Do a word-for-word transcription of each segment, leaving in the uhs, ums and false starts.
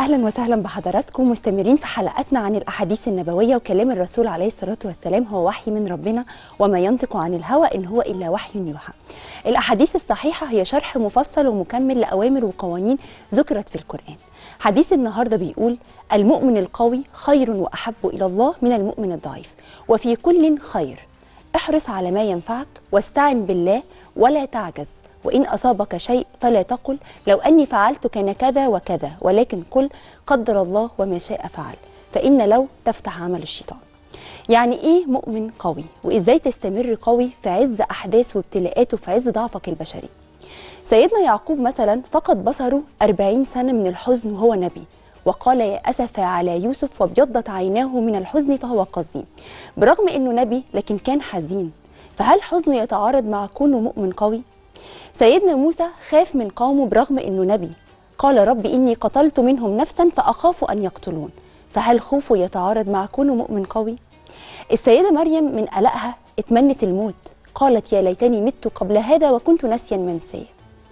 أهلا وسهلا بحضراتكم، مستمرين في حلقاتنا عن الأحاديث النبوية. وكلام الرسول عليه الصلاة والسلام هو وحي من ربنا، وما ينطق عن الهوى إن هو إلا وحي يوحى. الأحاديث الصحيحة هي شرح مفصل ومكمل لأوامر وقوانين ذكرت في القرآن. حديث النهاردة بيقول: المؤمن القوي خير وأحب إلى الله من المؤمن الضعيف، وفي كل خير. احرص على ما ينفعك واستعن بالله ولا تعجز، وإن أصابك شيء فلا تقل لو أني فعلت كان كذا وكذا، ولكن قل قدر الله وما شاء فعل، فإن لو تفتح عمل الشيطان. يعني إيه مؤمن قوي؟ وإزاي تستمر قوي في عز أحداث وابتلاءات وفي عز ضعفك البشري؟ سيدنا يعقوب مثلا فقد بصره أربعين سنة من الحزن وهو نبي، وقال يا أسف على يوسف وابيضت عيناه من الحزن فهو قزيم. برغم أنه نبي لكن كان حزين، فهل حزنه يتعارض مع كونه مؤمن قوي؟ سيدنا موسى خاف من قومه برغم أنه نبي، قال رب إني قتلت منهم نفسا فأخاف أن يقتلون، فهل خوفه يتعارض مع كونه مؤمن قوي؟ السيدة مريم من قلقها اتمنت الموت، قالت يا ليتني مت قبل هذا وكنت ناسيا منسيا.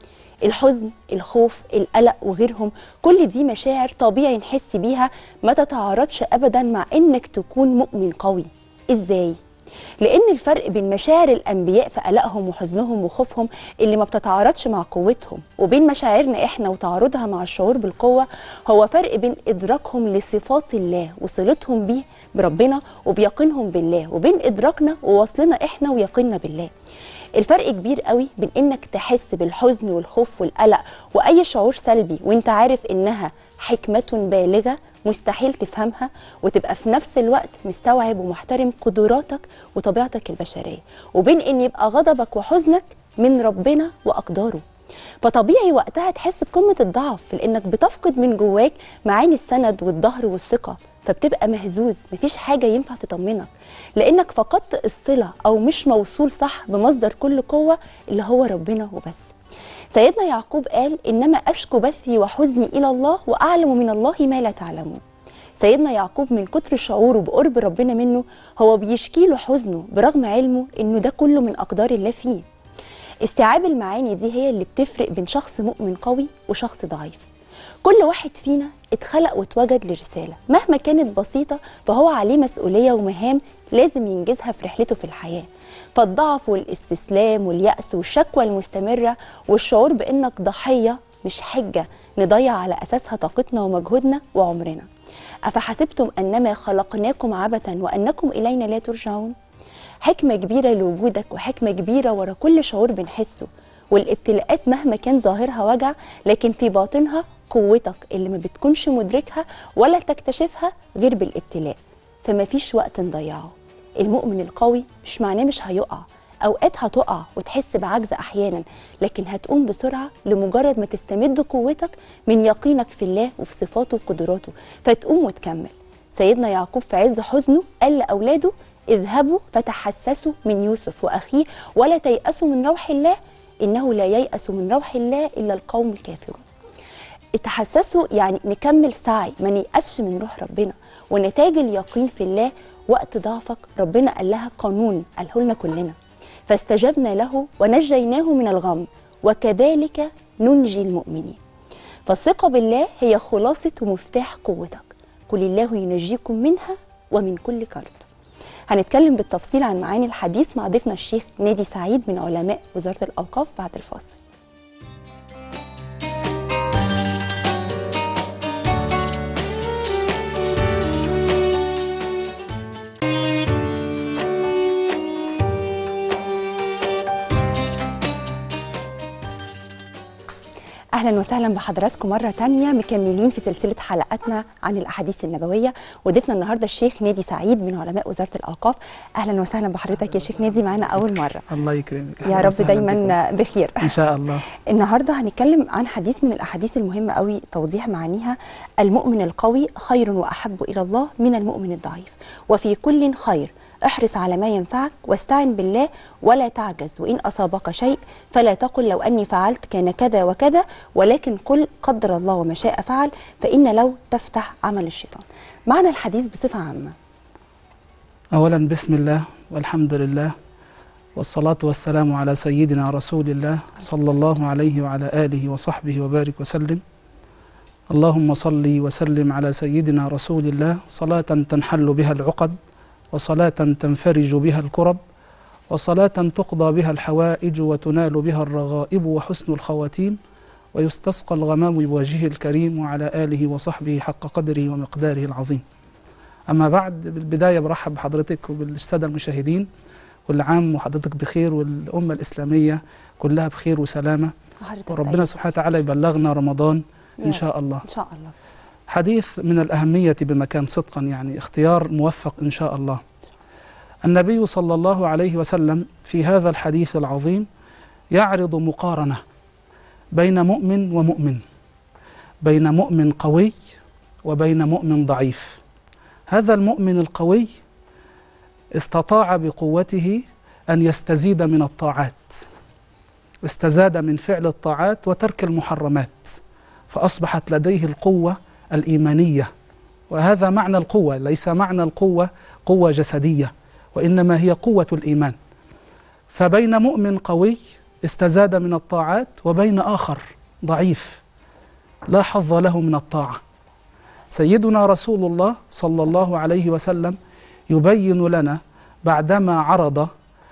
الحزن، الخوف، القلق وغيرهم، كل دي مشاعر طبيعي نحس بيها، ما تتعارضش أبدا مع إنك تكون مؤمن قوي. إزاي؟ لأن الفرق بين مشاعر الأنبياء في قلقهم وحزنهم وخوفهم اللي ما بتتعارضش مع قوتهم، وبين مشاعرنا إحنا وتعارضها مع الشعور بالقوة، هو فرق بين إدراكهم لصفات الله وصلتهم بيه بربنا وبيقينهم بالله، وبين إدراكنا ووصلنا إحنا ويقيننا بالله. الفرق كبير قوي بين إنك تحس بالحزن والخوف والقلق وأي شعور سلبي وإنت عارف إنها حكمة بالغة مستحيل تفهمها، وتبقى في نفس الوقت مستوعب ومحترم قدراتك وطبيعتك البشرية، وبين ان يبقى غضبك وحزنك من ربنا وأقداره. فطبيعي وقتها تحس بقمة الضعف، لانك بتفقد من جواك معاني السند والظهر والثقة، فبتبقى مهزوز، مفيش حاجة ينفع تطمنك، لانك فقدت الصلة او مش موصول صح بمصدر كل قوة اللي هو ربنا وبس. سيدنا يعقوب قال إنما أشكو بثي وحزني إلى الله وأعلم من الله ما لا تعلمون. سيدنا يعقوب من كتر شعوره بقرب ربنا منه هو بيشكي له حزنه برغم علمه إنه ده كله من أقدار الله فيه. استيعاب المعاني دي هي اللي بتفرق بين شخص مؤمن قوي وشخص ضعيف. كل واحد فينا اتخلق واتوجد لرسالة مهما كانت بسيطة، فهو عليه مسؤولية ومهام لازم ينجزها في رحلته في الحياة. فالضعف والاستسلام واليأس والشكوى المستمرة والشعور بأنك ضحية مش حجة نضيع على أساسها طاقتنا ومجهودنا وعمرنا. أفحسبتم أنما خلقناكم عبثا وأنكم إلينا لا ترجعون؟ حكمة كبيرة لوجودك وحكمة كبيرة ورا كل شعور بنحسه. والابتلاءات مهما كان ظاهرها وجع، لكن في باطنها قوتك اللي ما بتكونش مدركها ولا تكتشفها غير بالابتلاء، فما فيش وقت نضيعه. المؤمن القوي مش معناه مش هيقع، اوقات هتقع وتحس بعجز احيانا، لكن هتقوم بسرعه لمجرد ما تستمد قوتك من يقينك في الله وفي صفاته وقدراته، فتقوم وتكمل. سيدنا يعقوب في عز حزنه قال لاولاده اذهبوا فتحسسوا من يوسف واخيه ولا تيأسوا من روح الله انه لا ييأس من روح الله الا القوم الكافرون. اتحسسوا يعني نكمل سعي، ما نيأسش من روح ربنا. ونتاج اليقين في الله وقت ضعفك ربنا قال لها قانون قاله لنا كلنا: فاستجبنا له ونجيناه من الغم وكذلك ننجي المؤمنين. فالثقة بالله هي خلاصة ومفتاح قوتك. قل الله ينجيكم منها ومن كل كرب. هنتكلم بالتفصيل عن معاني الحديث مع ضيفنا الشيخ نادي سعيد من علماء وزارة الأوقاف بعد الفاصل. أهلا وسهلا بحضراتكم مرة تانية، مكملين في سلسلة حلقاتنا عن الأحاديث النبوية، وضيفنا النهاردة الشيخ نادي سعيد من علماء وزارة الأوقاف. أهلا وسهلا بحضرتك يا شيخ نادي، معنا أول مرة. الله يكرمك، يا رب دايما بخير إن شاء الله. النهاردة هنتكلم عن حديث من الأحاديث المهمة قوي توضيح معانيها: المؤمن القوي خير وأحب إلى الله من المؤمن الضعيف، وفي كل خير. احرص على ما ينفعك واستعن بالله ولا تعجز، وإن أصابك شيء فلا تقل لو أني فعلت كان كذا وكذا، ولكن قل قدر الله وما شاء فعل، فإن لو تفتح عمل الشيطان. معنى الحديث بصفة عامة. أولا بسم الله والحمد لله والصلاة والسلام على سيدنا رسول الله صلى الله عليه وعلى آله وصحبه وبارك وسلم. اللهم صل وسلم على سيدنا رسول الله صلاة تنحل بها العقد، وصلاة تنفرج بها الكرب، وصلاة تقضى بها الحوائج وتنال بها الرغائب وحسن الخواتيم، ويستسقى الغمام بوجهه الكريم وعلى آله وصحبه حق قدره ومقداره العظيم. أما بعد، بالبداية برحب بحضرتك وبالسادة المشاهدين، كل عام وحضرتك بخير والأمة الإسلامية كلها بخير وسلامة، وربنا سبحانه وتعالى يبلغنا رمضان إن شاء الله. إن شاء الله. حديث من الأهمية بمكان صدقا، يعني اختيار موفق إن شاء الله. النبي صلى الله عليه وسلم في هذا الحديث العظيم يعرض مقارنة بين مؤمن ومؤمن، بين مؤمن قوي وبين مؤمن ضعيف. هذا المؤمن القوي استطاع بقوته أن يستزيد من الطاعات، استزاد من فعل الطاعات وترك المحرمات، فأصبحت لديه القوة الإيمانية. وهذا معنى القوة، ليس معنى القوة قوة جسدية، وإنما هي قوة الإيمان. فبين مؤمن قوي استزاد من الطاعات وبين آخر ضعيف لا حظ له من الطاعة. سيدنا رسول الله صلى الله عليه وسلم يبين لنا بعدما عرض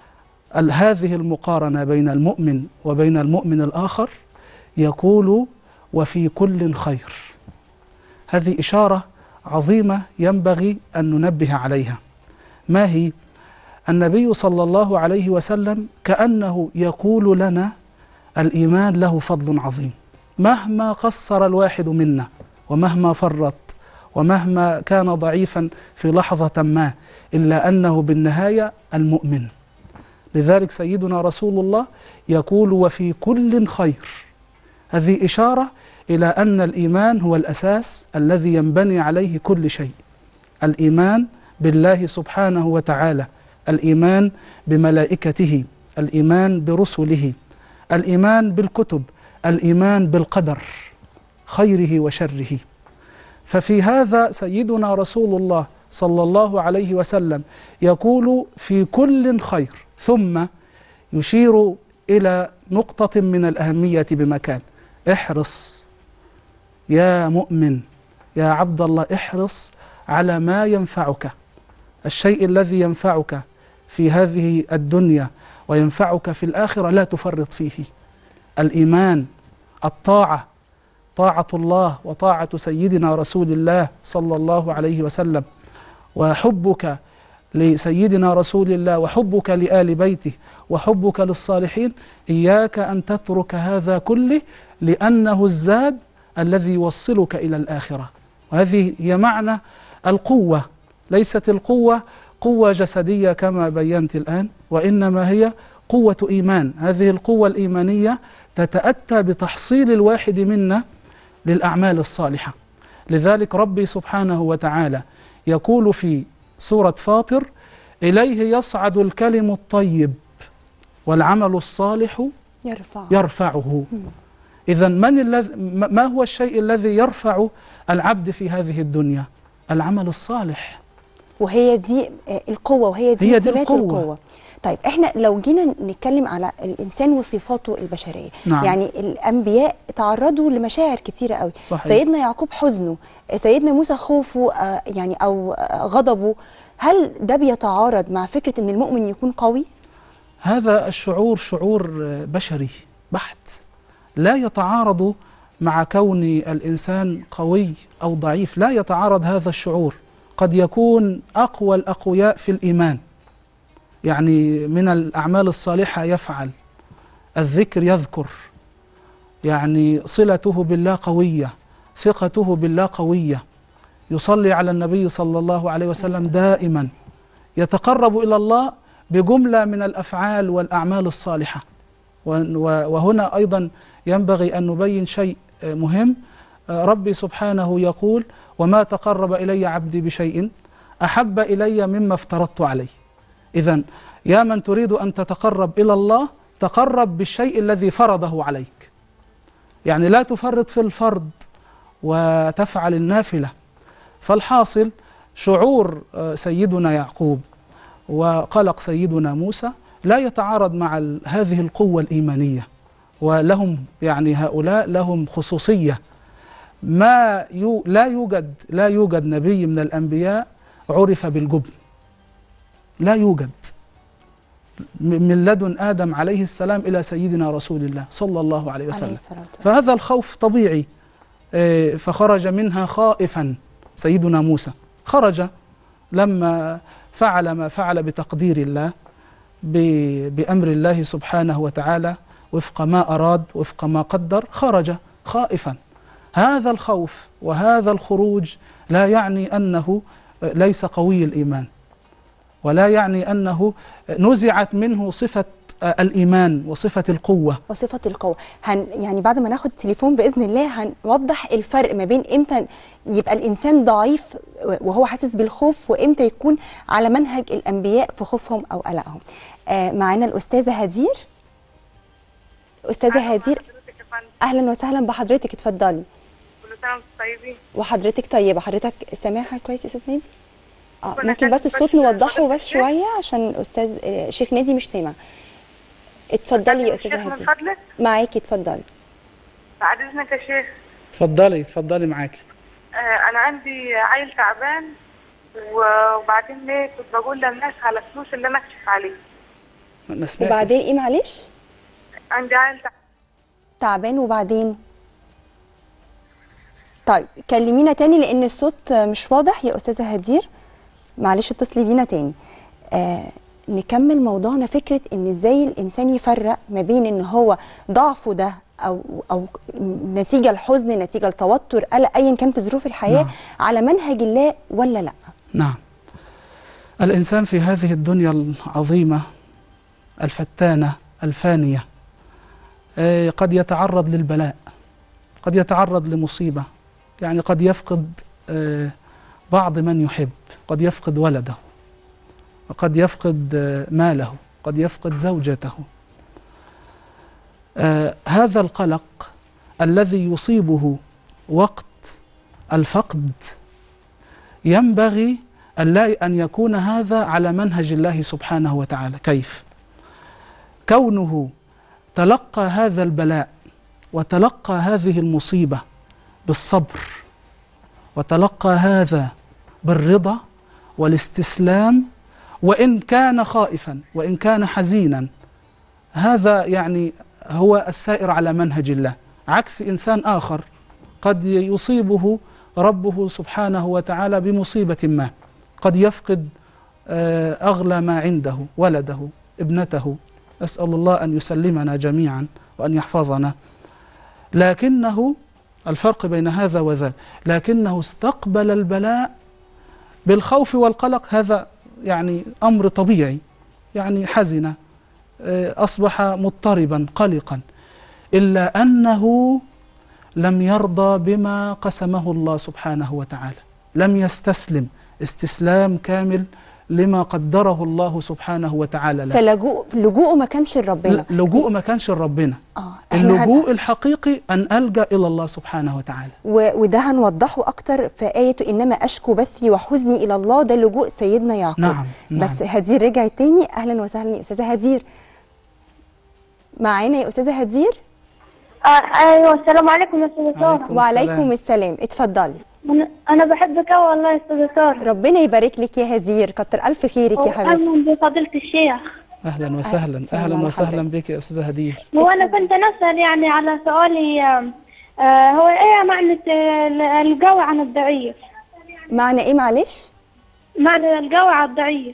هذه المقارنة بين المؤمن وبين المؤمن الآخر، يقول: وفي كل خير. هذه إشارة عظيمة ينبغي أن ننبه عليها. ما هي؟ النبي صلى الله عليه وسلم كأنه يقول لنا الإيمان له فضل عظيم، مهما قصر الواحد منا ومهما فرط ومهما كان ضعيفا في لحظة ما، إلا أنه بالنهاية المؤمن. لذلك سيدنا رسول الله يقول: وفي كل خير. هذه إشارة إلى أن الإيمان هو الأساس الذي ينبني عليه كل شيء. الإيمان بالله سبحانه وتعالى، الإيمان بملائكته، الإيمان برسله، الإيمان بالكتب، الإيمان بالقدر خيره وشره. ففي هذا سيدنا رسول الله صلى الله عليه وسلم يقول: في كل خير، ثم يشير إلى نقطة من الأهمية بمكان: احرص يا مؤمن، يا عبد الله، احرص على ما ينفعك، الشيء الذي ينفعك في هذه الدنيا وينفعك في الآخرة لا تفرط فيه. الإيمان، الطاعة، طاعة الله وطاعة سيدنا رسول الله صلى الله عليه وسلم، وحبك لسيدنا رسول الله وحبك لآل بيته وحبك للصالحين. إياك أن تترك هذا كله، لأنه الزاد الذي يوصلك إلى الآخرة. وهذه هي معنى القوة. ليست القوة قوة جسدية كما بينت الآن، وإنما هي قوة إيمان. هذه القوة الإيمانية تتأتى بتحصيل الواحد منا للأعمال الصالحة. لذلك ربي سبحانه وتعالى يقول في سورة فاطر: إليه يصعد الكلم الطيب والعمل الصالح يرفع. يرفعه. إذن من الذي ما هو الشيء الذي يرفع العبد في هذه الدنيا؟ العمل الصالح. وهي دي القوة، وهي دي, هي دي سمات القوة. القوة. طيب احنا لو جينا نتكلم على الإنسان وصفاته البشرية، نعم. يعني الأنبياء تعرضوا لمشاعر كتيرة قوي. صحيح. سيدنا يعقوب حزنه، سيدنا موسى خوفه، آه يعني أو آه غضبه. هل ده بيتعارض مع فكرة أن المؤمن يكون قوي؟ هذا الشعور شعور بشري بحت، لا يتعارض مع كون الإنسان قوي أو ضعيف، لا يتعارض هذا الشعور. قد يكون أقوى الأقوياء في الإيمان، يعني من الأعمال الصالحة يفعل، الذكر يذكر، يعني صلته بالله قوية، ثقته بالله قوية، يصلي على النبي صلى الله عليه وسلم دائما، يتقرب إلى الله بجملة من الأفعال والأعمال الصالحة. وهنا أيضا ينبغي أن نبين شيء مهم. ربي سبحانه يقول: وما تقرب إلي عبدي بشيء أحب إلي مما افترضت عليه. إذن يا من تريد أن تتقرب إلى الله، تقرب بالشيء الذي فرضه عليك، يعني لا تفرط في الفرض وتفعل النافلة. فالحاصل شعور سيدنا يعقوب وقلق سيدنا موسى لا يتعارض مع هذه القوة الإيمانية، ولهم يعني هؤلاء لهم خصوصية. ما يو لا يوجد لا يوجد نبي من الأنبياء عرف بالجبن، لا يوجد، من لدن آدم عليه السلام إلى سيدنا رسول الله صلى الله عليه وسلم. فهذا الخوف طبيعي. فخرج منها خائفا سيدنا موسى، خرج لما فعل ما فعل بتقدير الله، بأمر الله سبحانه وتعالى، وفق ما أراد وفق ما قدر، خرج خائفا. هذا الخوف وهذا الخروج لا يعني أنه ليس قوي الإيمان، ولا يعني أنه نزعت منه صفة الإيمان وصفة القوة وصفة القوة. هن يعني بعد ما ناخد التليفون بإذن الله هنوضح الفرق ما بين إمتى يبقى الإنسان ضعيف وهو حاسس بالخوف، وإمتى يكون على منهج الأنبياء في خوفهم أو قلقهم. آه معانا الأستاذة هدير. أستاذة هدير، أهلا وسهلا بحضرتك، اتفضلي. كل سنة وانتم طيبين. وحضرتك طيبة. حضرتك سامعها كويس يا أستاذ نادي؟ اه ممكن بس الصوت نوضحه بس شوية عشان أستاذ شيخ نادي مش سامع. اتفضلي يا أستاذة هدير. من فضلك؟ معاكي، اتفضلي. بعد إذنك يا شيخ. اتفضلي اتفضلي معاكي. آه أنا عندي عيل تعبان، وبعدين ليه كنت بقول للناس على فلوس اللي أنا أكشف عليه. وبعدين إيه معلش؟ عندي عيل تعبان وبعدين؟ طيب كلمينا تاني لأن الصوت مش واضح يا أستاذة هدير، معلش اتصلي بينا تاني. آه نكمل موضوعنا، فكرة إن إزاي الإنسان يفرق ما بين إن هو ضعفه ده أو أو نتيجة الحزن، نتيجة التوتر، قلق، أيا كان في ظروف الحياة، نعم. على منهج الله ولا لأ؟ نعم. الإنسان في هذه الدنيا العظيمة الفتانة الفانية آه قد يتعرض للبلاء، قد يتعرض لمصيبة، يعني قد يفقد آه بعض من يحب، قد يفقد ولده، وقد يفقد آه ماله، قد يفقد زوجته. آه هذا القلق الذي يصيبه وقت الفقد ينبغي أن يكون هذا على منهج الله سبحانه وتعالى. كيف؟ كونه تلقى هذا البلاء وتلقى هذه المصيبة بالصبر، وتلقى هذا بالرضا والاستسلام، وإن كان خائفا وإن كان حزينا، هذا يعني هو السائر على منهج الله، عكس إنسان آخر قد يصيبه ربه سبحانه وتعالى بمصيبة ما، قد يفقد أغلى ما عنده، ولده، ابنته، أسأل الله أن يسلمنا جميعا وأن يحفظنا، لكنه الفرق بين هذا وذاك، لكنه استقبل البلاء بالخوف والقلق. هذا يعني أمر طبيعي، يعني حزن، أصبح مضطربا قلقا، إلا أنه لم يرضى بما قسمه الله سبحانه وتعالى، لم يستسلم استسلام كامل لما قدره الله سبحانه وتعالى له. فلجوءه ما كانش لربنا، لجوءه ما كانش لربنا. آه. اللجوء هن... الحقيقي أن ألجأ إلى الله سبحانه وتعالى، و... وده هنوضحه أكتر في آية إنما أشكو بثي وحزني إلى الله، ده لجوء سيدنا يعقوب. نعم. نعم. بس هدير رجعت تاني. أهلا وسهلا يا أستاذة هدير، معانا يا أستاذة هدير؟ آه أيوه. السلام عليكم يا أستاذة سارة. وعليكم السلام، اتفضلي. أنا بحبك أوي والله يا أستاذة سارة. ربنا يبارك لك يا هدير، كتر ألف خيرك يا حبيبتي. أهلا بفضيلة الشيخ. أهلا وسهلا. أهلا وسهلا بك يا أستاذة هدير. هو أنا كنت نسأل يعني على سؤالي، آه هو إيه معنى القوي عن الضعيف؟ معنى إيه معلش؟ معنى القوي عن الضعيف.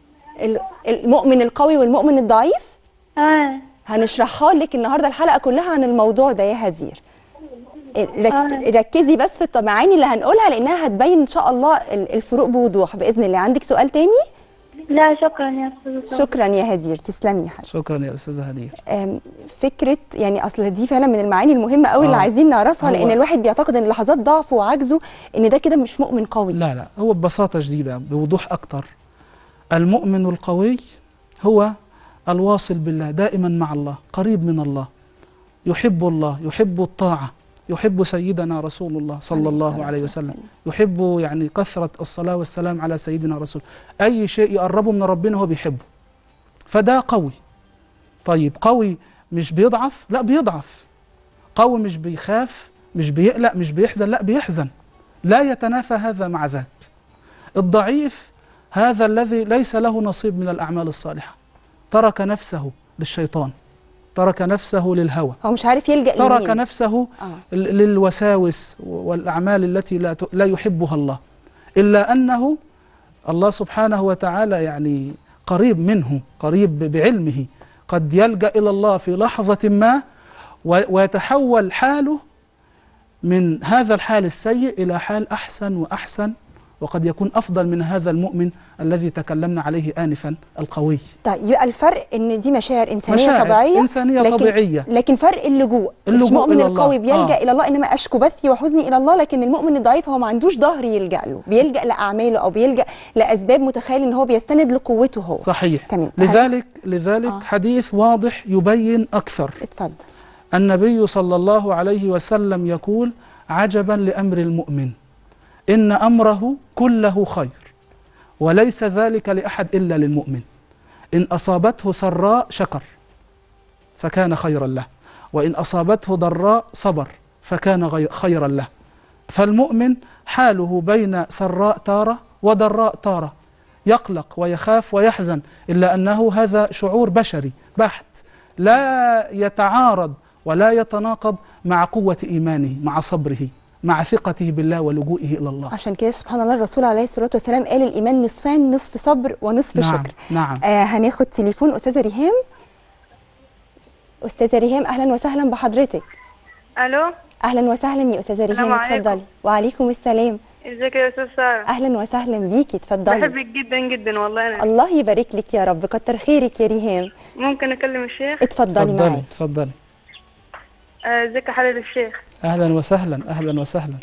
المؤمن القوي والمؤمن الضعيف؟ آه هنشرحها لك النهارده، الحلقة كلها عن الموضوع ده يا هدير. ركزي بس في المعاني اللي هنقولها لانها هتبين ان شاء الله الفروق بوضوح باذن الله. عندك سؤال تاني؟ لا شكرا يا استاذه. شكرا يا هدير، تسلمي يا حبيبتي. شكرا يا استاذه هدير. فكره يعني اصل دي فعلا من المعاني المهمه قوي آه. اللي عايزين نعرفها، لان الواحد بيعتقد ان لحظات ضعفه وعجزه ان ده كده مش مؤمن قوي. لا لا، هو ببساطه شديده بوضوح اكتر، المؤمن القوي هو الواصل بالله، دائما مع الله، قريب من الله، يحب الله، يحب الطاعه، يحب سيدنا رسول الله صلى الله عليه وسلم، يحب يعني كثرة الصلاة والسلام على سيدنا رسول، أي شيء يقربه من ربنا هو بيحبه، فده قوي. طيب قوي مش بيضعف؟ لا بيضعف. قوي مش بيخاف؟ مش بيقلق مش بيحزن، لا بيحزن، لا يتنافى هذا مع ذاك. الضعيف هذا الذي ليس له نصيب من الأعمال الصالحة، ترك نفسه للشيطان، ترك نفسه للهوى، هو مش عارف يلجأ ترك لمين. نفسه آه. للوساوس والأعمال التي لا لا يحبها الله، إلا أنه الله سبحانه وتعالى يعني قريب منه، قريب بعلمه، قد يلجأ إلى الله في لحظة ما ويتحول حاله من هذا الحال السيء إلى حال أحسن وأحسن، وقد يكون أفضل من هذا المؤمن الذي تكلمنا عليه آنفا القوي. طيب يبقى الفرق إن دي مشاعر إنسانية مشاعر طبيعية إنسانية لكن طبيعية، لكن فرق اللجوء، اللجوء المؤمن إلى القوي الله. بيلجأ آه. إلى الله، إنما أشكو بثي وحزني إلى الله، لكن المؤمن الضعيف هو ما عندوش ظهر يلجأ له، بيلجأ لأعماله أو بيلجأ لأسباب متخيل إن هو بيستند لقوته هو. صحيح. تمام. لذلك لذلك آه. حديث واضح يبين أكثر. اتفضل. النبي صلى الله عليه وسلم يقول: عجبا لأمر المؤمن إن أمره كله خير وليس ذلك لأحد إلا للمؤمن، إن أصابته سراء شكر فكان خيرا له، وإن أصابته ضراء صبر فكان خيرا له. فالمؤمن حاله بين سراء تارة وضراء تارة، يقلق ويخاف ويحزن، إلا أنه هذا شعور بشري بحت، لا يتعارض ولا يتناقض مع قوة إيمانه، مع صبره، مع ثقته بالله ولجوئه إلى الله. عشان كده سبحان الله الرسول عليه الصلاة والسلام قال الإيمان نصفان، نصف صبر ونصف نعم شكر. نعم. آه هناخد تليفون أستاذة ريهام. أستاذة ريهام أهلا وسهلا بحضرتك. الو. أهلا وسهلا يا أستاذة ريهام، اتفضلي. وعليكم السلام. ازيك يا استاذ ساره؟ أهلا وسهلا بيكي، اتفضلي. بحبك جدا جدا والله. أنا الله يبارك لك يا رب، كتر خيرك يا ريهام. ممكن اكلم الشيخ؟ اتفضلي اتفضلي معاكي. اتفضلي. ازيك يا حضرة الشيخ؟ أهلا وسهلا أهلا وسهلا.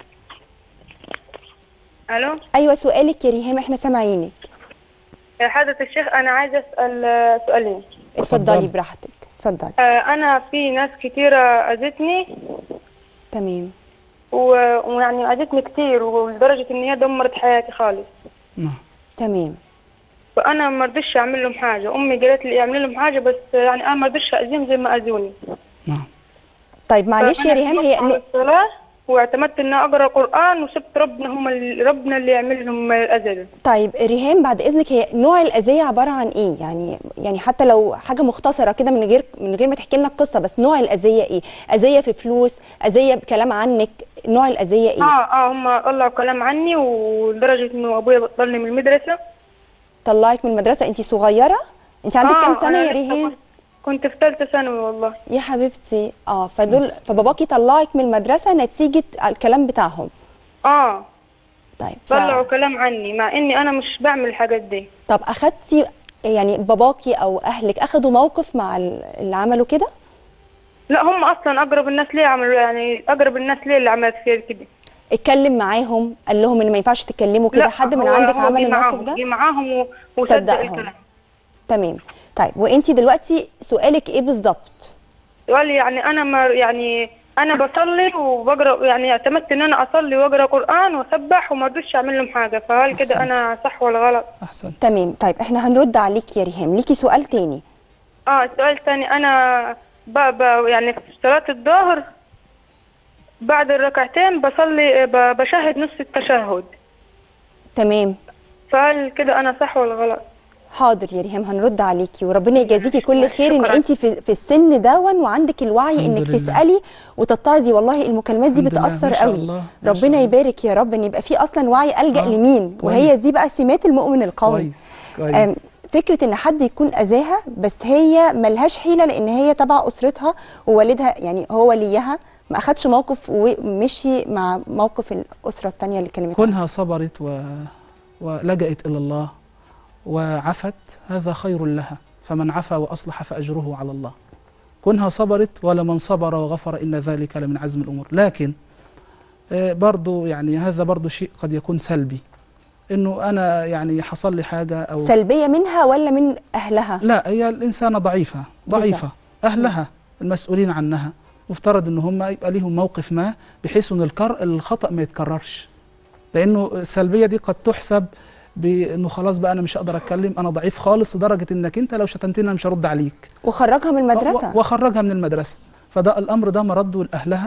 الو. أيوة سؤالك يا ريهام، احنا سامعينك. يا حضرة الشيخ أنا عايزة أسأل آه، سؤالين. اتفضلي اتفضلي. براحتك، اتفضلي. آه، أنا في ناس كتيرة أذتني تمام. و- ويعني أذتني كتير ولدرجة إن هي دمرت حياتي خالص. نعم. تمام. فأنا ما رضيتش أعمل لهم حاجة، أمي قالت لي أعمل لهم حاجة بس يعني أنا ما رضيتش أذيهم زي ما أذوني. نعم. طيب معلش يا فأنا ريهام، هي اعتمدت على الصلاة واعتمدت إن أقرأ قرآن وسبت ربنا هم ال- ربنا اللي يعمل لهم الأذى ده. طيب ريهام بعد اذنك، هي نوع الاذيه عباره عن ايه؟ يعني يعني حتى لو حاجه مختصره كده من غير من غير ما تحكي لنا القصه، بس نوع الاذيه ايه؟ اذيه في فلوس، اذيه بكلام عنك، نوع الاذيه ايه؟ اه اه هم طلعوا كلام عني ولدرجة إنه أبويا بطلني من المدرسة. طلعك من المدرسه انت صغيره؟ انت عندك آه كام سنه أنا يا لسه ريهام؟ كنت- كنت في ثالثة ثانوي والله. يا حبيبتي. اه فدول بس. فباباكي طلعك من المدرسه نتيجه الكلام بتاعهم. اه طيب ف... طلعوا كلام عني مع اني انا مش بعمل الحاجات دي. طب اخدتي يعني باباكي او اهلك اخدوا موقف مع ال- اللي عملوا كده؟ لا هم اصلا اقرب الناس ليه عملوا يعني اقرب الناس ليه اللي عملت فيا كده. اتكلم معاهم، قال لهم ان ما ينفعش تتكلموا كده؟ لا، حد من هو- عندك هو عمل جه الموقف معاهم- ده؟ جه معاهم و- وصدق صدقهم. الكلام. تمام. طيب وانت دلوقتي سؤالك ايه بالظبط؟ قال لي يعني انا ما يعني انا بصلي وبقرا يعني اعتمدت ان انا اصلي واقرا قران واسبح وما رضيتش اعمل لهم حاجه، فهل كده أحسنت. انا صح ولا غلط؟ أحسن. تمام. طيب احنا هنرد عليك يا ريهام، ليكي سؤال تاني. اه السؤال الثاني انا ب... ب... يعني في صلاه الظهر بعد الركعتين بصلي ب... بشهد نص التشهد، تمام. فهل كده انا صح ولا غلط؟ حاضر يا ريهام هنرد عليكي، وربنا يجازيكي كل خير ان شكراً. انت في, في السن دون وعندك الوعي الحمد انك لله. تسالي وتتعظي. والله المكالمات دي الحمد لله. بتاثر ما شاء قوي. الله. ما شاء ربنا الله. يبارك يا رب ان يبقى في اصلا وعي الجا آه. لمين، وهي كويس. دي بقى سمات المؤمن القوي. كويس أم، كويس. فكره ان حد يكون اذاها بس هي ملهاش حيله لان هي تبع اسرتها ووالدها، يعني هو وليها ما اخدش موقف ومشي مع موقف الاسره الثانيه اللي كلمت عنها. كونها صبرت و... ولجأت إلى الله وعفت، هذا خير لها، فمن عفا وأصلح فأجره على الله. كونها صبرت، ولمن صبر وغفر إن ذلك لمن عزم الأمور. لكن آه، برضو يعني هذا برضو شيء قد يكون سلبي، إنه أنا يعني حصل لي حاجة أو سلبيه منها ولا من اهلها؟ لا، هي الإنسانة ضعيفة ضعيفة أهلها المسؤولين عنها مفترض إن هم يبقى ليهم موقف ما بحيث إن الكر الخطأ ما يتكررش، لأنه السلبية دي قد تحسب بانه خلاص بقى انا مش هقدر اتكلم، انا ضعيف خالص لدرجه انك انت لو شتمتني انا مش هرد عليك، وخرجها من المدرسه. وخرجها من المدرسه. فده الامر ده مرده لاهلها،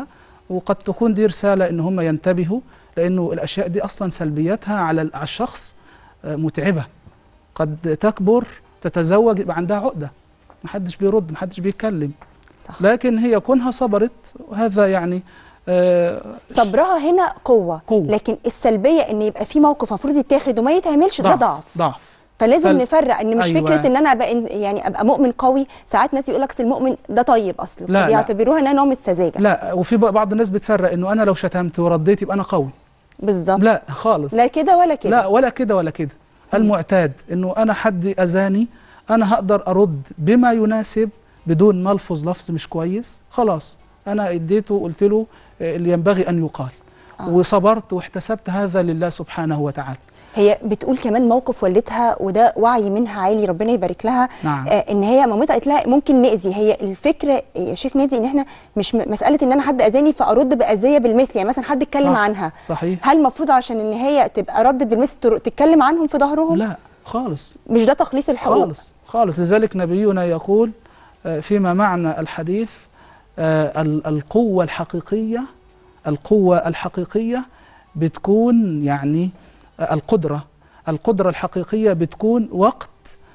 وقد تكون دي رسالة إن هم ينتبهوا، لأنه الأشياء دي أصلا سلبياتها على على الشخص متعبة. قد تكبر تتزوج يبقى عندها عقدة، محدش بيرد محدش بيتكلم. صح. لكن هي كونها صبرت، وهذا يعني آه صبرها هنا قوة. قوة، لكن السلبية إن يبقى في موقف المفروض يتاخد وما يتعملش، ده ضعف. ضعف. فلازم سل... نفرق ان مش أيوة. فكره ان انا ابقى يعني ابقى مؤمن قوي. ساعات ناس يقول لك المؤمن ده طيب اصلا، لا بيعتبروها انها نوع من السذاجه. لا، وفي بعض الناس بتفرق انه انا لو شتمت ورديت يبقى انا قوي. بالظبط. لا خالص، لا كده ولا كده. لا ولا كده ولا كده. المعتاد انه انا حد اذاني انا هقدر ارد بما يناسب بدون ما الفظ لفظ مش كويس، خلاص انا اديته وقلت له اللي ينبغي ان يقال. آه. وصبرت واحتسبت هذا لله سبحانه وتعالى. هي بتقول كمان موقف والدتها وده وعي منها عالي، ربنا يبارك لها. نعم. آه ان هي مامتها قالت لها ممكن نأذي. هي الفكره يا شيخ نادي ان احنا مش مساله ان انا حد اذاني فارد باذيه بالمثل، يعني مثلا حد اتكلم صح. عنها. صحيح. هل المفروض عشان ان هي تبقى رد بالمثل تتكلم عنهم في ظهرهم؟ لا خالص، مش ده تخليص الحقوق خالص خالص. لذلك نبينا يقول فيما معنى الحديث القوة الحقيقية القوة الحقيقية بتكون يعني القدرة القدرة الحقيقية بتكون وقت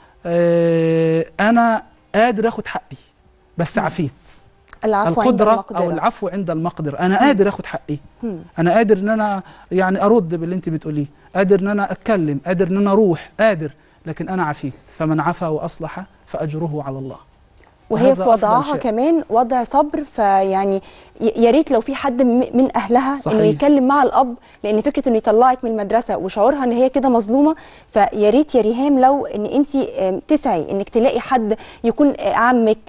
أنا قادر أخد حقي بس عفيت. العفو القدرة عند المقدرة. أو العفو عند المقدرة. أنا قادر أخد حقي، أنا قادر إن أنا يعني أرد باللي أنت بتقوليه، قادر إن أنا أتكلم، قادر إن أنا أروح، قادر، لكن أنا عفيت. فمن عفا وأصلح فأجره على الله. وهي في وضعها كمان وضع صبر. فيعني يا ريت لو في حد من اهلها صحيح. انه يتكلم مع الاب، لان فكره انه يطلعك من المدرسه وشعورها ان هي كده مظلومه. فيا ريت يا ريهام لو ان انت تسعي انك تلاقي حد يكون عمك،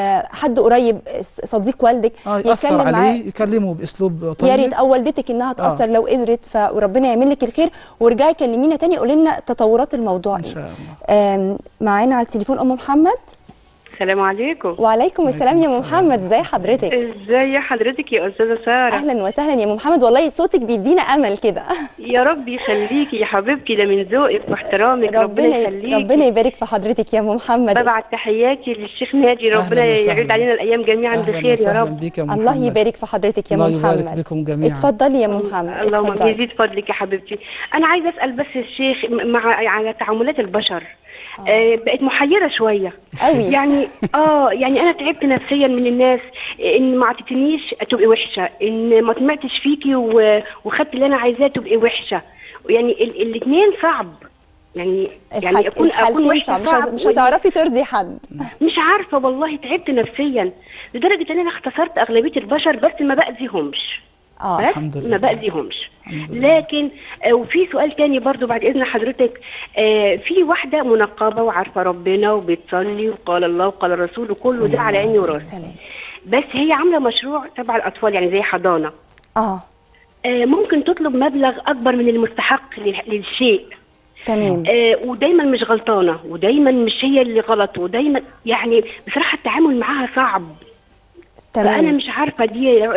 حد قريب، صديق والدك، آه يتكلم عليه، يكلمه باسلوب طيب. يا ريت، او والدتك انها تاثر آه. لو قدرت. فربنا يعمل لك الخير. وارجعي كلمينا تاني قولي لنا تطورات الموضوع ان شاء الله. معانا على التليفون ام محمد. السلام عليكم. وعليكم السلام يا ام محمد، ازي حضرتك؟ ازي حضرتك يا استاذه ساره؟ اهلا وسهلا يا ام محمد، والله صوتك بيدينا امل كده. يا رب يخليكي يا حبيبتي، ده من ذوقك واحترامك، ربنا يخليكي. ربنا يبارك في حضرتك يا ام محمد. ببعت تحياتي للشيخ ناجي، ربنا يعيد علينا الايام جميعا بخير يا رب. الله يبارك في حضرتك يا ام محمد. الله يبارك بكم جميعا. اتفضلي يا ام محمد. اللهم يزيد فضلك يا حبيبتي. انا عايزه اسال بس الشيخ مع على تعاملات البشر. آه بقت محيره شويه قوي يعني. اه يعني انا تعبت نفسيا من الناس، ان ما عطيتنيش تبقي وحشه، ان ما سمعتش فيكي وخدت اللي انا عايزاه تبقي وحشه. يعني الاثنين صعب يعني. يعني اكون اكون وحشه صعب، مش هتعرفي ترضي حد. مش عارفه والله، تعبت نفسيا لدرجه ان انا اختصرت اغلبيه البشر بس ما باذيهمش. اه الحمد لله ما باذيهمش. لكن آه وفي سؤال تاني برضو بعد اذن حضرتك. آه في واحده منقبه وعارفه ربنا وبتصلي وقال الله وقال الرسول وكله ده على عيني وراسي، بس هي عامله مشروع تبع الاطفال يعني زي حضانه. اه, آه ممكن تطلب مبلغ اكبر من المستحق للشيء. تمام. آه ودايما مش غلطانه، ودايما مش هي اللي غلط، ودايما يعني بصراحه التعامل معاها صعب. تمام. فانا مش عارفه دي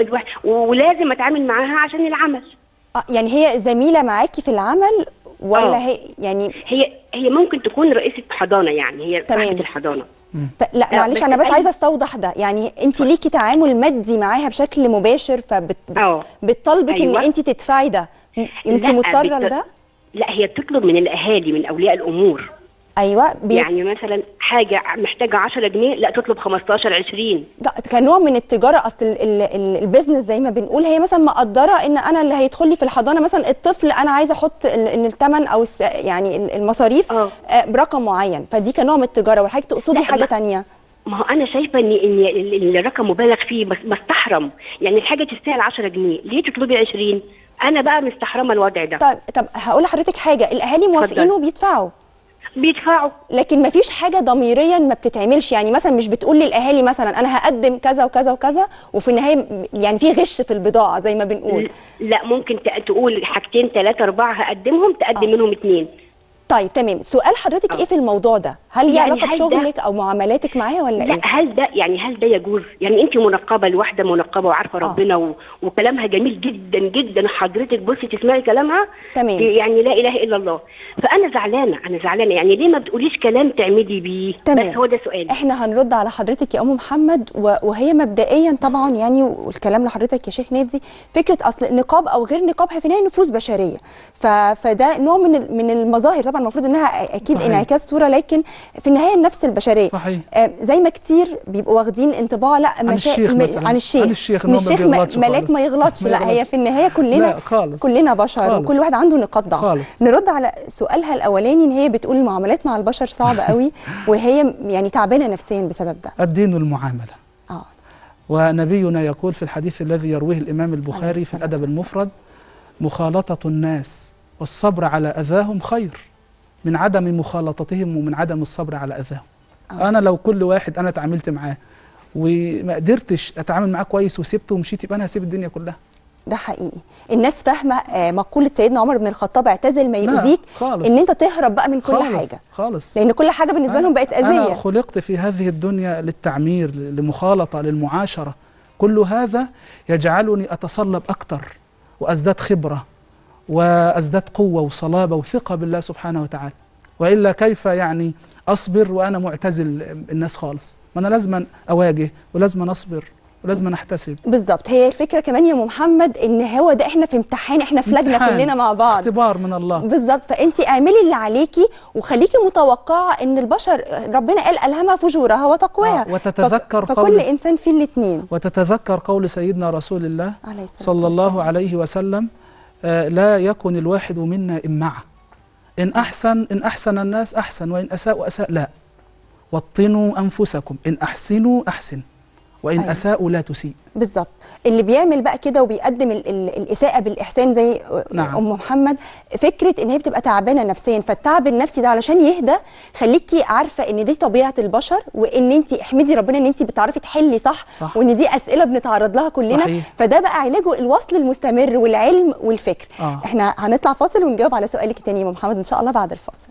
ولازم اتعامل معاها عشان العمل. اه يعني هي زميله معاكي في العمل ولا أوه. هي يعني هي هي ممكن تكون رئيسه حضانه، يعني هي صاحبه الحضانه. لا معلش انا بس عايزه استوضح ده، يعني انت ليكي تعامل مادي معاها بشكل مباشر فبتطالبك أيوة. ان انت تدفعي ده، انت مضطره بت... لده؟ لا هي بتطلب من الاهالي، من اولياء الامور. ايوه بي... يعني مثلا حاجه محتاجه عشرة جنيه لا تطلب خمستاشر عشرين. ده كنوع من التجاره. اصل البيزنس زي ما بنقول هي مثلا مقدره ان انا اللي هيدخل لي في الحضانه مثلا الطفل انا عايزه احط الثمن او يعني المصاريف أوه. برقم معين، فدي كنوع من التجاره. والحاجه تقصدي حاجه ثانيه؟ ما هو انا شايفه ان ان الرقم مبالغ فيه، بس مستحرم. يعني الحاجه تستاهل عشرة جنيه ليه تطلبي عشرين؟ انا بقى مستحرمه الوضع ده. طب طب هقول لحضرتك حاجه، الاهالي موافقين وبيدفعوا بيدفعوا، لكن ما فيش حاجه ضميريا ما بتتعملش. يعني مثلا مش بتقول للاهالي مثلا انا هقدم كذا وكذا وكذا وفي النهايه يعني في غش في البضاعه زي ما بنقول. لا ممكن تقول حاجتين ثلاثه اربعه هقدمهم، تقدم آه. منهم اثنين. طيب تمام، سؤال حضرتك آه. ايه في الموضوع ده؟ هل ليه يعني علاقه هل ده- بشغلك او معاملاتك معاه ولا لا ايه؟ هل ده يعني هل ده يجوز؟ يعني انت منقبه لواحده منقبه وعارفه آه. ربنا و... وكلامها جميل جدا جدا، حضرتك بصي تسمعي كلامها تمام. يعني لا اله الا الله. فانا زعلانه، انا زعلانه، يعني ليه ما بتقوليش كلام تعمدي بيه؟ تمام. بس هو ده سؤالي. احنا هنرد على حضرتك يا ام محمد، و- وهي مبدئيا طبعا يعني، والكلام لحضرتك يا شيخ نادي، فكره اصل نقاب او غير نقاب هي في النهايه نفوس بشريه، ف... فده نوع من ال- من المظاهر، طبعا المفروض انها اكيد صحيح. انعكاس صوره، لكن في النهايه النفس البشريه. صحيح. آه، زي ما كتير بيبقوا واخدين انطباع لا عن مشا... الشيخ م- مثلاً. عن الشيخ عن الشيخ إن إن هو ما الشيخ بيغلطش ملاك خالص. ما يغلطش، ما لا هي يغلطش. في النهايه كلنا لا خالص. كلنا بشر، خالص. وكل واحد عنده نقاط ضعف. خالص. نرد على سؤالها الاولاني، ان هي بتقول المعاملات مع البشر صعبه قوي وهي يعني تعبانه نفسيا بسبب ده. الدين المعامله. اه ونبينا يقول في الحديث الذي يرويه الإمام عليه البخاري في الصلاة الأدب والسلام. المفرد: مخالطة الناس والصبر على أذاهم خير من عدم مخالطتهم ومن عدم الصبر على أذاهم. آه. أنا لو كل واحد أنا اتعاملت معاه وما قدرتش أتعامل معاه كويس وسبته ومشيت، يبقى أنا هسيب الدنيا كلها. ده حقيقي. الناس فاهمه آه، مقوله سيدنا عمر بن الخطاب اعتزل ما لا، يؤذيك، خالص. ان انت تهرب بقى من كل خالص. حاجه، خالص. لان كل حاجه بالنسبه لهم بقت أنا اذيه. خلقت في هذه الدنيا للتعمير، للمخالطة، للمعاشرة. كل هذا يجعلني أتصلب أكثر وأزداد خبرة وأزداد قوة وصلابة وثقة بالله سبحانه وتعالى. وإلا كيف يعني أصبر وأنا معتزل الناس خالص؟ ما أنا لازم أواجه ولازم أصبر ولازم أحتسب. بالظبط، هي الفكره كمان يا ام محمد ان هو ده احنا في امتحان، احنا في لجنه امتحان، كلنا مع بعض، اختبار من الله. بالظبط. فانت اعملي اللي عليكي وخليكي متوقعه ان البشر ربنا قال الهمها فجورها وتقواها، آه، وتتذكر فك- قول فكل انسان فيه الاثنين. وتتذكر قول سيدنا رسول الله عليه الصلاة صلى الله والسلام. عليه وسلم: آه، لا يكن الواحد منا إمعة، إن أحسن إن أحسن الناس أحسن، وإن أساءوا أساء. لا، وطنوا أنفسكم، إن أحسنوا أحسن، وإن أيوة. أساءوا لا تسيء. بالظبط، اللي بيعمل بقى كده وبيقدم ال ال الاساءه بالاحسان زي نعم. ام محمد، فكره ان هي بتبقى تعبانه نفسيا، فالتعب النفسي ده علشان يهدى خليكي عارفه ان دي طبيعه البشر، وان انت احمدي ربنا ان انت بتعرفي تحلي صح, صح. وان دي اسئله بنتعرض لها كلنا. صحيح. فده بقى علاجه الوصل المستمر والعلم والفكر. آه. احنا هنطلع فاصل ونجاوب على سؤالك تاني يا ام محمد ان شاء الله بعد الفاصل.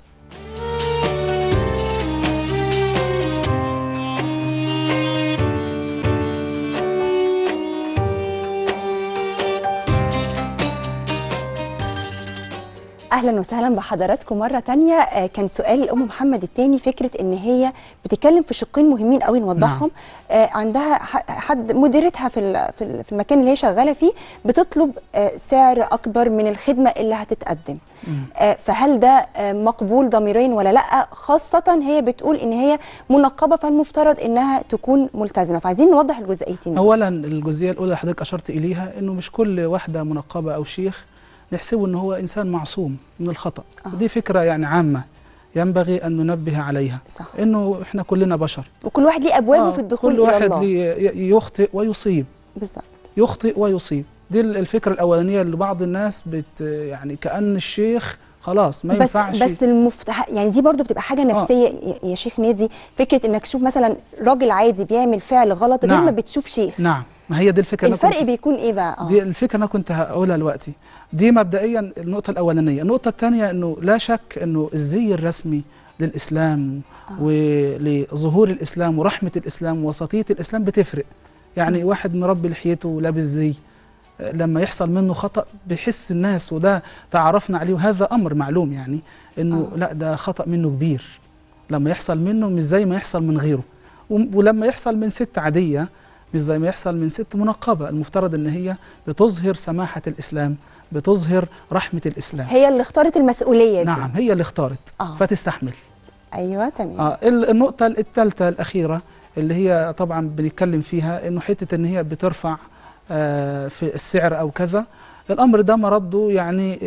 اهلا وسهلا بحضراتكم مره تانية. آه كان سؤال الام محمد التاني فكره ان هي بتتكلم في شقين مهمين قوي نوضحهم. نعم. آه عندها حد مديرتها في في المكان اللي هي شغاله فيه بتطلب آه سعر اكبر من الخدمه اللي هتتقدم. آه فهل ده آه مقبول ضميريا ولا لا؟ خاصه هي بتقول ان هي منقبه، فالمفترض انها تكون ملتزمه، فعايزين نوضح الجزئيتين. اولا الجزئيه الاولى اللي حضرتك اشرت اليها، انه مش كل واحده منقبه او شيخ نحسبه ان هو انسان معصوم من الخطا. آه. دي فكره يعني عامه ينبغي ان ننبه عليها. صح. انه احنا كلنا بشر، وكل واحد ليه ابوابه آه. في الدخول كل واحد الى الله. ليه يخطئ ويصيب. بالظبط، يخطئ ويصيب. دي الفكره الاولانيه اللي بعض الناس بت يعني كأن الشيخ خلاص ما ينفعش. بس بس المفتح يعني دي برضو بتبقى حاجه نفسيه. آه. يا شيخ نادي، فكره انك تشوف مثلا راجل عادي بيعمل فعل غلط غير نعم. ما بتشوف شيخ. نعم، ما هي دي الفكره. الفرق بيكون ايه بقى؟ آه. دي الفكره انا كنت هقولها دلوقتي. دي مبدئيا النقطه الاولانيه. النقطه الثانيه انه لا شك انه الزي الرسمي للاسلام آه. ولظهور الاسلام ورحمه الاسلام ووسطيه الاسلام بتفرق. يعني م. واحد مربي لحيته ولابس زي، لما يحصل منه خطأ بيحس الناس، وده تعرفنا عليه وهذا أمر معلوم، يعني إنه آه. لا ده خطأ منه كبير لما يحصل منه، مش زي ما يحصل من غيره. ولما يحصل من ست عادية مش زي ما يحصل من ست منقبة. المفترض إن هي بتظهر سماحة الإسلام، بتظهر رحمة الإسلام. هي اللي اختارت المسؤولية دي. نعم، هي اللي اختارت آه. فتستحمل. أيوة تمام. آه. النقطة الثالثة الأخيرة اللي هي طبعا بنتكلم فيها، إنه حتة إن هي بترفع في السعر أو كذا. الأمر ده مرده يعني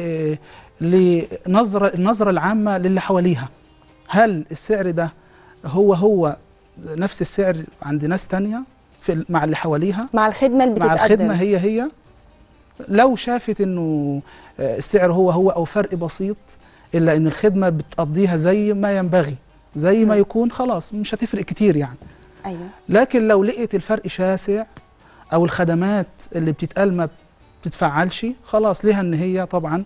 لنظرة النظرة العامة للي حواليها. هل السعر ده هو هو نفس السعر عند ناس تانية في مع اللي حواليها، مع الخدمة اللي بتتقدم؟ مع الخدمة هي هي. لو شافت إنه السعر هو هو أو فرق بسيط، إلا إن الخدمة بتقضيها زي ما ينبغي، زي ما يكون، خلاص مش هتفرق كتير يعني. أيوة. لكن لو لقيت الفرق شاسع أو الخدمات اللي بتتقال ما بتتفعلش، خلاص ليها إن هي طبعا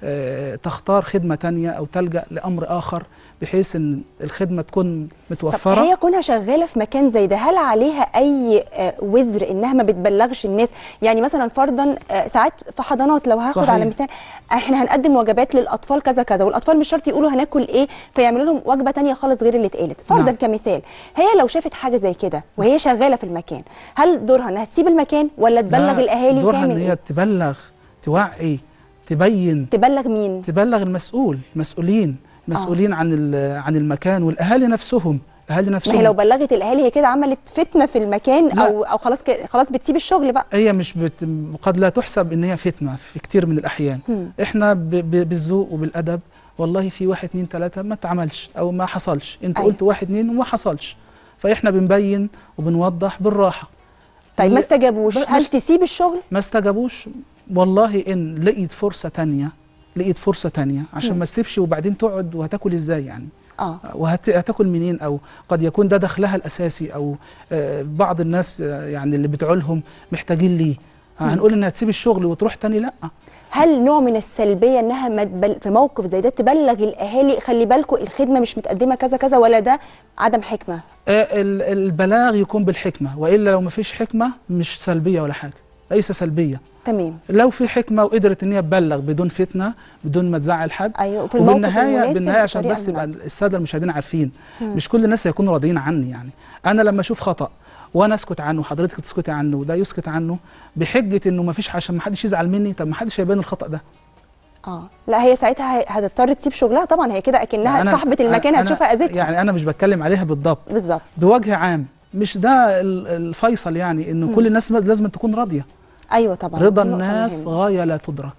آه، تختار خدمة تانية أو تلجأ لأمر آخر بحيث أن الخدمة تكون متوفرة. طب هي كونها شغالة في مكان زي ده هل عليها أي آه، وزر إنها ما بتبلغش الناس؟ يعني مثلا فرضا آه، ساعات في حضانات لو هاخد صحيح. على مثال احنا هنقدم وجبات للأطفال كذا كذا، والأطفال مش شرط يقولوا هناكل إيه فيعملوا لهم وجبة تانية خالص غير اللي اتقالت، فرضا نعم. كمثال. هي لو شافت حاجة زي كده وهي شغالة في المكان، هل دورها إنها تسيب المكان ولا تبلغ لا، الأهالي دورها تعمل أن هي إيه؟ تبلغ، توعي، تبين، تبلغ مين؟ تبلغ المسؤول، مسؤولين مسؤولين عن ال- عن المكان والاهالي نفسهم، الاهالي ما نفسهم. هي لو بلغت الاهالي هي كده عملت فتنه في المكان، لا. او او خلاص ك- خلاص بتسيب الشغل بقى. هي مش بت... قد لا تحسب ان هي فتنه في كتير من الاحيان. هم. احنا ب... ب... بالذوق وبالادب، والله في واحد اتنين تلاته ما اتعملش او ما حصلش، انت أيوة. قلت واحد اتنين وما حصلش، فاحنا بنبين وبنوضح بالراحه. طيب ما اللي- استجابوش، ب- هل مش- تسيب الشغل؟ ما استجابوش، والله ان لقيت فرصه تانية، لقيت فرصه تانية عشان هم. ما تسيبش وبعدين تقعد وهتاكل ازاي يعني؟ اه وهتاكل منين؟ او قد يكون ده دخلها الاساسي، او آه، بعض الناس آه، يعني اللي بتعولهم محتاجين ليه. آه، هنقول انها تسيب الشغل وتروح تاني؟ لا. هل نوع من السلبيه انها ما تبل... في موقف زي ده تبلغ الاهالي خلي بالكم الخدمه مش متقدمه كذا كذا، ولا ده عدم حكمه؟ آه، ال- البلاغ يكون بالحكمه، والا لو ما فيش حكمه مش سلبيه ولا حاجه، ليس سلبيه. تمام. لو في حكمه وقدرت ان هي تبلغ بدون فتنه، بدون ما تزعل حد. ايوه، وفي الموقف وبالنهايه المناسب بالنهايه عشان بطريقة بس يبقى مناسبة. الساده المشاهدين عارفين، مم. مش كل الناس هيكونوا راضيين عني. يعني انا لما اشوف خطا وانا اسكت عنه، حضرتك تسكتي عنه وده يسكت عنه بحجه انه ما فيش، عشان ما حدش يزعل مني، طب ما حدش هيبان الخطا ده. اه لا، هي ساعتها هي- هتضطر تسيب شغلها طبعا، هي كده اكنها أنا- صاحبه المكان أنا- هتشوفها اذتها. يعني انا مش بتكلم عليها بالضبط، بالظبط. بوجه عام، مش ده ال- الفيصل، يعني انه مم. كل الناس لازم تكون راضيه. ايوه طبعا، رضا دي نقطة الناس مهمة. غايه لا تدرك،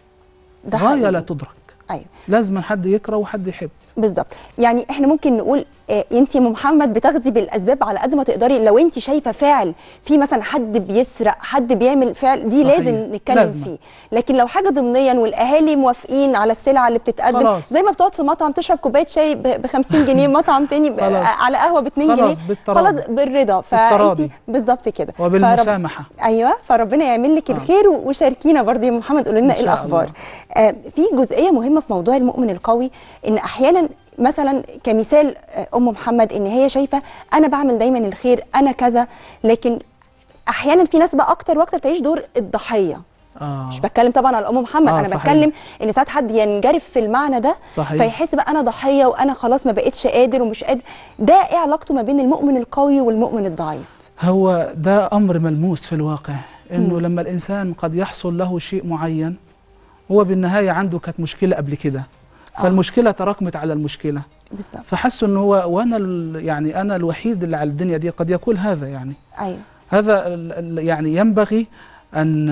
ده غايه حقيقي. لا تدرك. ايوه لازم حد يكره وحد يحب. بالظبط. يعني احنا ممكن نقول آه انت يا ام محمد بتاخدي بالاسباب على قد ما تقدري، لو انت شايفه فعل في مثلا حد بيسرق، حد بيعمل فعل، دي صحيح. لازم نتكلم لازم. فيه. لكن لو حاجه ضمنيا والاهالي موافقين على السلعه اللي بتتقدم، خلاص. زي ما بتقعد في مطعم تشرب كوبايه شاي ب خمسين جنيه، مطعم تاني ب- خلاص. على قهوه ب اتنين جنيه، خلاص بالتراضي. خلاص بالرضا. بالتراضي. فانت بالظبط كده وبالمسامحه. فرب... ايوه، فربنا يعمل لك آه. الخير. وشاركينا برضه يا محمد، قولوا لنا إن ايه شاء الاخبار. الله. آه في جزئيه مهمه في موضوع المؤمن القوي، ان احيانا مثلا كمثال آه، ام محمد ان هي شايفه انا بعمل دايما الخير، انا كذا، لكن احيانا في ناس بقى اكتر واكتر تعيش دور الضحيه. آه. مش بتكلم طبعا على ام محمد، آه، انا صحيح. بتكلم ان ساعات حد ينجرف في المعنى ده، صحيح. فيحس بقى انا ضحيه وانا خلاص ما بقتش قادر ومش قادر. ده ايه علاقته ما بين المؤمن القوي والمؤمن الضعيف؟ هو ده امر ملموس في الواقع، انه مم. لما الانسان قد يحصل له شيء معين، هو بالنهايه عنده كانت مشكله قبل كده، آه. فالمشكله تراكمت على المشكله، بالظبط. فحس انه هو وانا ال- يعني انا الوحيد اللي على الدنيا دي، قد يقول هذا يعني ايوه هذا ال- ال- يعني ينبغي ان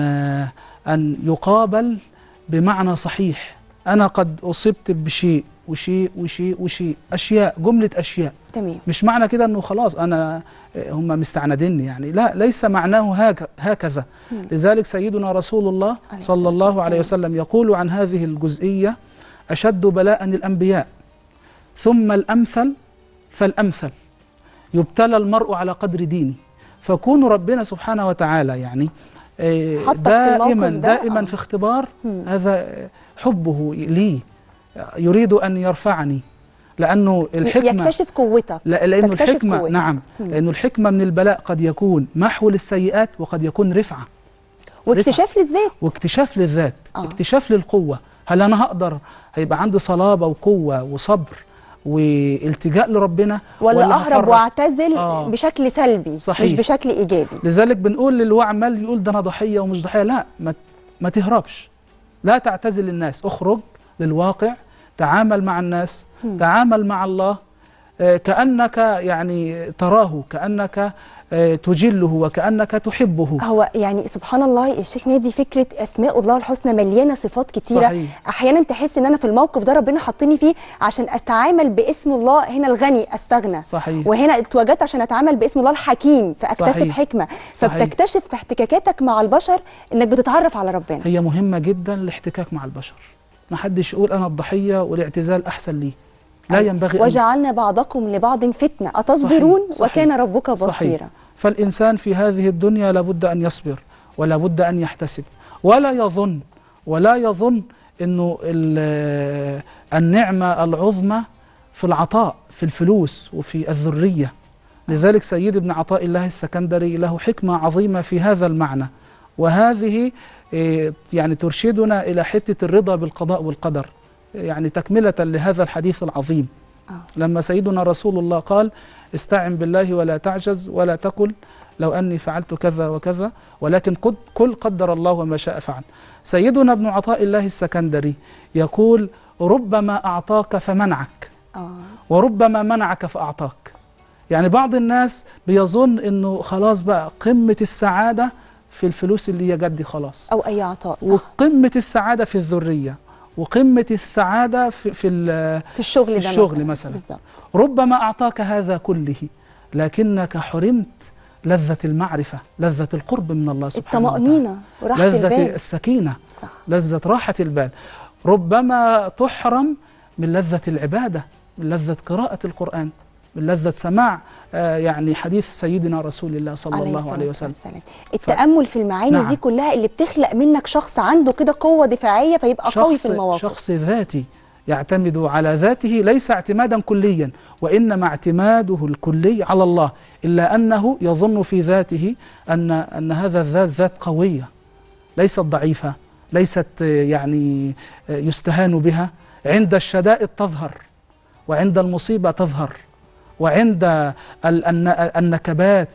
ان يقابل بمعنى صحيح. انا قد اصبت بشيء وشيء وشيء وشيء، اشياء، جمله اشياء. تمام. مش معنى كده انه خلاص انا هم مستعنديني، يعني لا، ليس معناه هك هكذا. مم. لذلك سيدنا رسول الله عليه صلى الصلاة الله عليه والسلام. وسلم يقول عن هذه الجزئية: أشد بلاء الأنبياء ثم الأمثل فالأمثل، يبتلى المرء على قدر دينه. فكون ربنا سبحانه وتعالى يعني آه، حطك في دائما الموقف ده، دائما آه. في اختبار، مم. هذا حبه لي، يريد أن يرفعني، لأنه الحكمة يكتشف قوتك. لا، لأنه تكتشف الحكمة قوتك. نعم، مم. لأنه الحكمة من البلاء قد يكون محو للسيئات وقد يكون رفعة واكتشاف للذات. واكتشاف للذات. آه. اكتشاف للقوة. هل أنا هقدر، هيبقى عندي صلابة وقوة وصبر والتجاء لربنا، ولا اهرب هفرط؟ واعتزل آه. بشكل سلبي صحيح. مش بشكل ايجابي؟ لذلك بنقول للي هو عمال يقول ده أنا ضحية ومش ضحية، لا، ما, ما تهربش، لا تعتزل الناس، اخرج للواقع، تعامل مع الناس، مم. تعامل مع الله، آه، كأنك يعني تراه، كأنك آه، تجله وكأنك تحبه. هو يعني سبحان الله يا شيخ نادي، فكره اسماء الله الحسنى مليانه صفات كتيره. صحيح. احيانا تحس ان انا في الموقف ده ربنا حطني فيه عشان استعامل باسم الله، هنا الغني استغنى، صحيح. وهنا اتوجدت عشان اتعامل باسم الله الحكيم فاكتسب صحيح. حكمه. صحيح. فبتكتشف في احتكاكاتك مع البشر انك بتتعرف على ربنا. هي مهمة جدا الاحتكاك مع البشر، ما حدش يقول أنا الضحية والاعتزال أحسن لي، لا أيوة. ينبغي أن. وجعلنا بعضكم لبعض فتنه اتصبرون صحيح. صحيح. وكان ربك بصيرا. صحيح. فالإنسان في هذه الدنيا لابد أن يصبر، ولا بد أن يحتسب، ولا يظن ولا يظن أنه النعمة العظمى في العطاء، في الفلوس وفي الذرية. لذلك سيد ابن عطاء الله السكندري له حكمة عظيمة في هذا المعنى، وهذه يعني ترشدنا إلى حتة الرضا بالقضاء والقدر، يعني تكملة لهذا الحديث العظيم. لما سيدنا رسول الله قال: استعن بالله ولا تعجز ولا تقل لو أني فعلت كذا وكذا، ولكن قد كل قدر الله وما شاء فعل. سيدنا ابن عطاء الله السكندري يقول: ربما أعطاك فمنعك، وربما منعك فأعطاك. يعني بعض الناس بيظن أنه خلاص بقى قمة السعادة في الفلوس اللي هي جدي خلاص، أو أي عطاء، صح. وقمة السعادة في الذرية، وقمة السعادة في في, في الشغل, في الشغل مثلا, مثلا. ربما أعطاك هذا كله، لكنك حرمت لذة المعرفة، لذة القرب من الله سبحانه وتعالى، الطمأنينة وراحة لذة البال، السكينة، صح. لذة راحة البال. ربما تحرم من لذة العبادة، من لذة قراءة القرآن، من لذة سماع آه يعني حديث سيدنا رسول الله صلى الله عليه وسلم. التأمل في المعاني نعم. دي كلها اللي بتخلق منك شخص عنده كده قوة دفاعية، فيبقى قوي في المواقف. شخص ذاتي يعتمد على ذاته، ليس اعتمادا كليا، وإنما اعتماده الكلي على الله، إلا أنه يظن في ذاته أن أن هذا الذات ذات قوية، ليست ضعيفة، ليست يعني يستهان بها. عند الشدائد تظهر، وعند المصيبة تظهر، وعند النكبات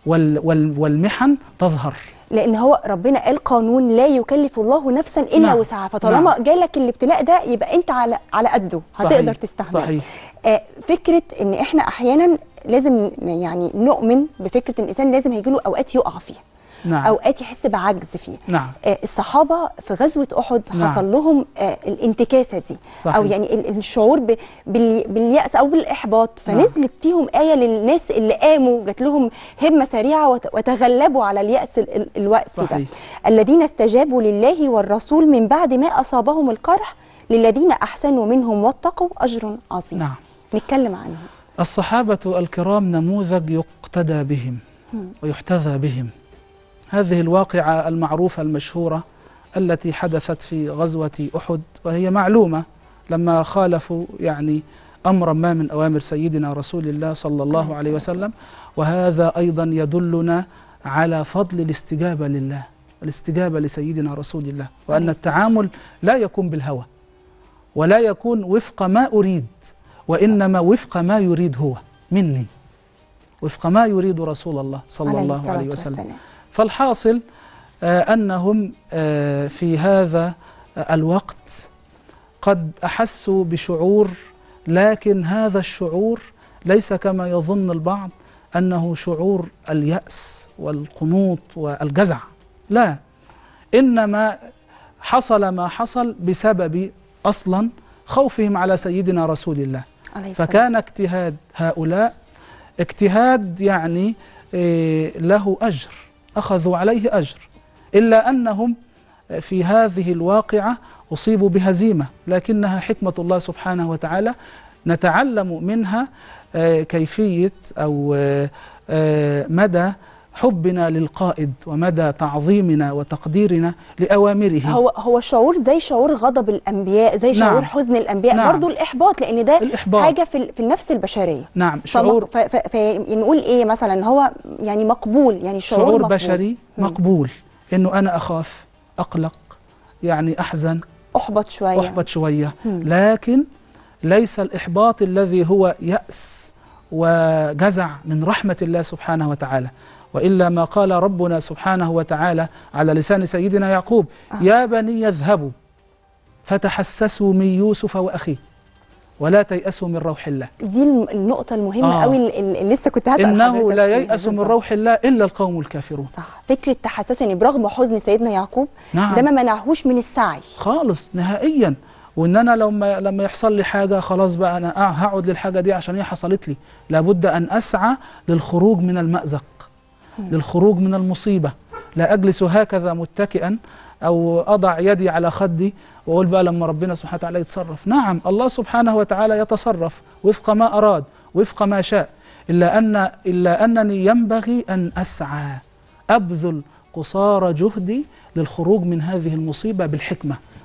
والمحن تظهر. لأن هو ربنا قال قانون لا يكلف الله نفسا إلا نعم. وسعها، فطالما نعم. جالك الابتلاء ده يبقى أنت على على قده هتقدر تستحمل. صحيح. آه فكرة إن إحنا أحيانا لازم يعني نؤمن بفكرة إن الإنسان لازم هيجيله أوقات يقع فيها، نعم. أوقات يحس بعجز فيه. نعم. آه الصحابة في غزوة أحد نعم. حصل لهم آه الانتكاسة دي، صحيح. أو يعني الشعور باليأس أو بالإحباط، فنزلت نعم. فيهم آية للناس اللي قاموا، جات لهم همة سريعة وتغلبوا على اليأس الوقت صحيح. ده الذين استجابوا لله والرسول من بعد ما أصابهم القرح للذين أحسنوا منهم واتقوا أجر عظيم. نعم. نتكلم عنهم. الصحابة الكرام نموذج يقتدى بهم ويحتذى بهم. هذه الواقعة المعروفة المشهورة التي حدثت في غزوة أحد، وهي معلومة لما خالفوا يعني أمرا ما من أوامر سيدنا رسول الله صلى الله عليه وسلم. وهذا أيضا يدلنا على فضل الاستجابة لله، الاستجابة لسيدنا رسول الله، وأن التعامل لا يكون بالهوى، ولا يكون وفق ما أريد، وإنما وفق ما يريد هو مني، وفق ما يريد رسول الله صلى الله عليه وسلم. فالحاصل آه أنهم آه في هذا آه الوقت قد أحسوا بشعور، لكن هذا الشعور ليس كما يظن البعض أنه شعور اليأس والقنوط والجزع، لا، إنما حصل ما حصل بسبب أصلا خوفهم على سيدنا رسول الله. فكان اجتهاد هؤلاء اجتهاد يعني إيه له أجر، أخذوا عليه أجر، إلا أنهم في هذه الواقعة أصيبوا بهزيمة، لكنها حكمة الله سبحانه وتعالى نتعلم منها كيفية أو مدى حبنا للقائد، ومدى تعظيمنا وتقديرنا لأوامره. هو هو شعور زي شعور غضب الأنبياء، زي شعور نعم. حزن الأنبياء، نعم. برضو الإحباط، لأن ده الإحباط. حاجة في, في النفس البشرية. نعم، شعور فنقول إيه مثلا، هو يعني مقبول، يعني شعور, شعور مقبول. بشري مقبول، إنه أنا أخاف، أقلق، يعني أحزن، أحبط شوية أحبط شوية مم. لكن ليس الإحباط الذي هو يأس وجزع من رحمة الله سبحانه وتعالى، وإلا ما قال ربنا سبحانه وتعالى على لسان سيدنا يعقوب: آه. يا بني اذهبوا فتحسسوا من يوسف وأخيه ولا تيأسوا من روح الله. دي النقطة المهمة قوي آه. اللي لسه كنت هسأل إنه لا ييأس من روح الله إلا القوم الكافرون. صح، فكرة تحسسوا يعني برغم حزن سيدنا يعقوب نعم. ده ما منعهوش من السعي خالص نهائيا، وإن أنا لما لما يحصل لي حاجة خلاص بقى أنا هقعد للحاجة دي عشان هي حصلت لي، لابد أن أسعى للخروج من المأزق، للخروج من المصيبة. لا أجلس هكذا متكئا أو أضع يدي على خدي وأقول بقى لما ربنا سبحانه وتعالى يتصرف. نعم، الله سبحانه وتعالى يتصرف وفق ما أراد وفق ما شاء، إلا أن إلا أنني ينبغي أن أسعى، أبذل قصارى جهدي للخروج من هذه المصيبة بالحكمة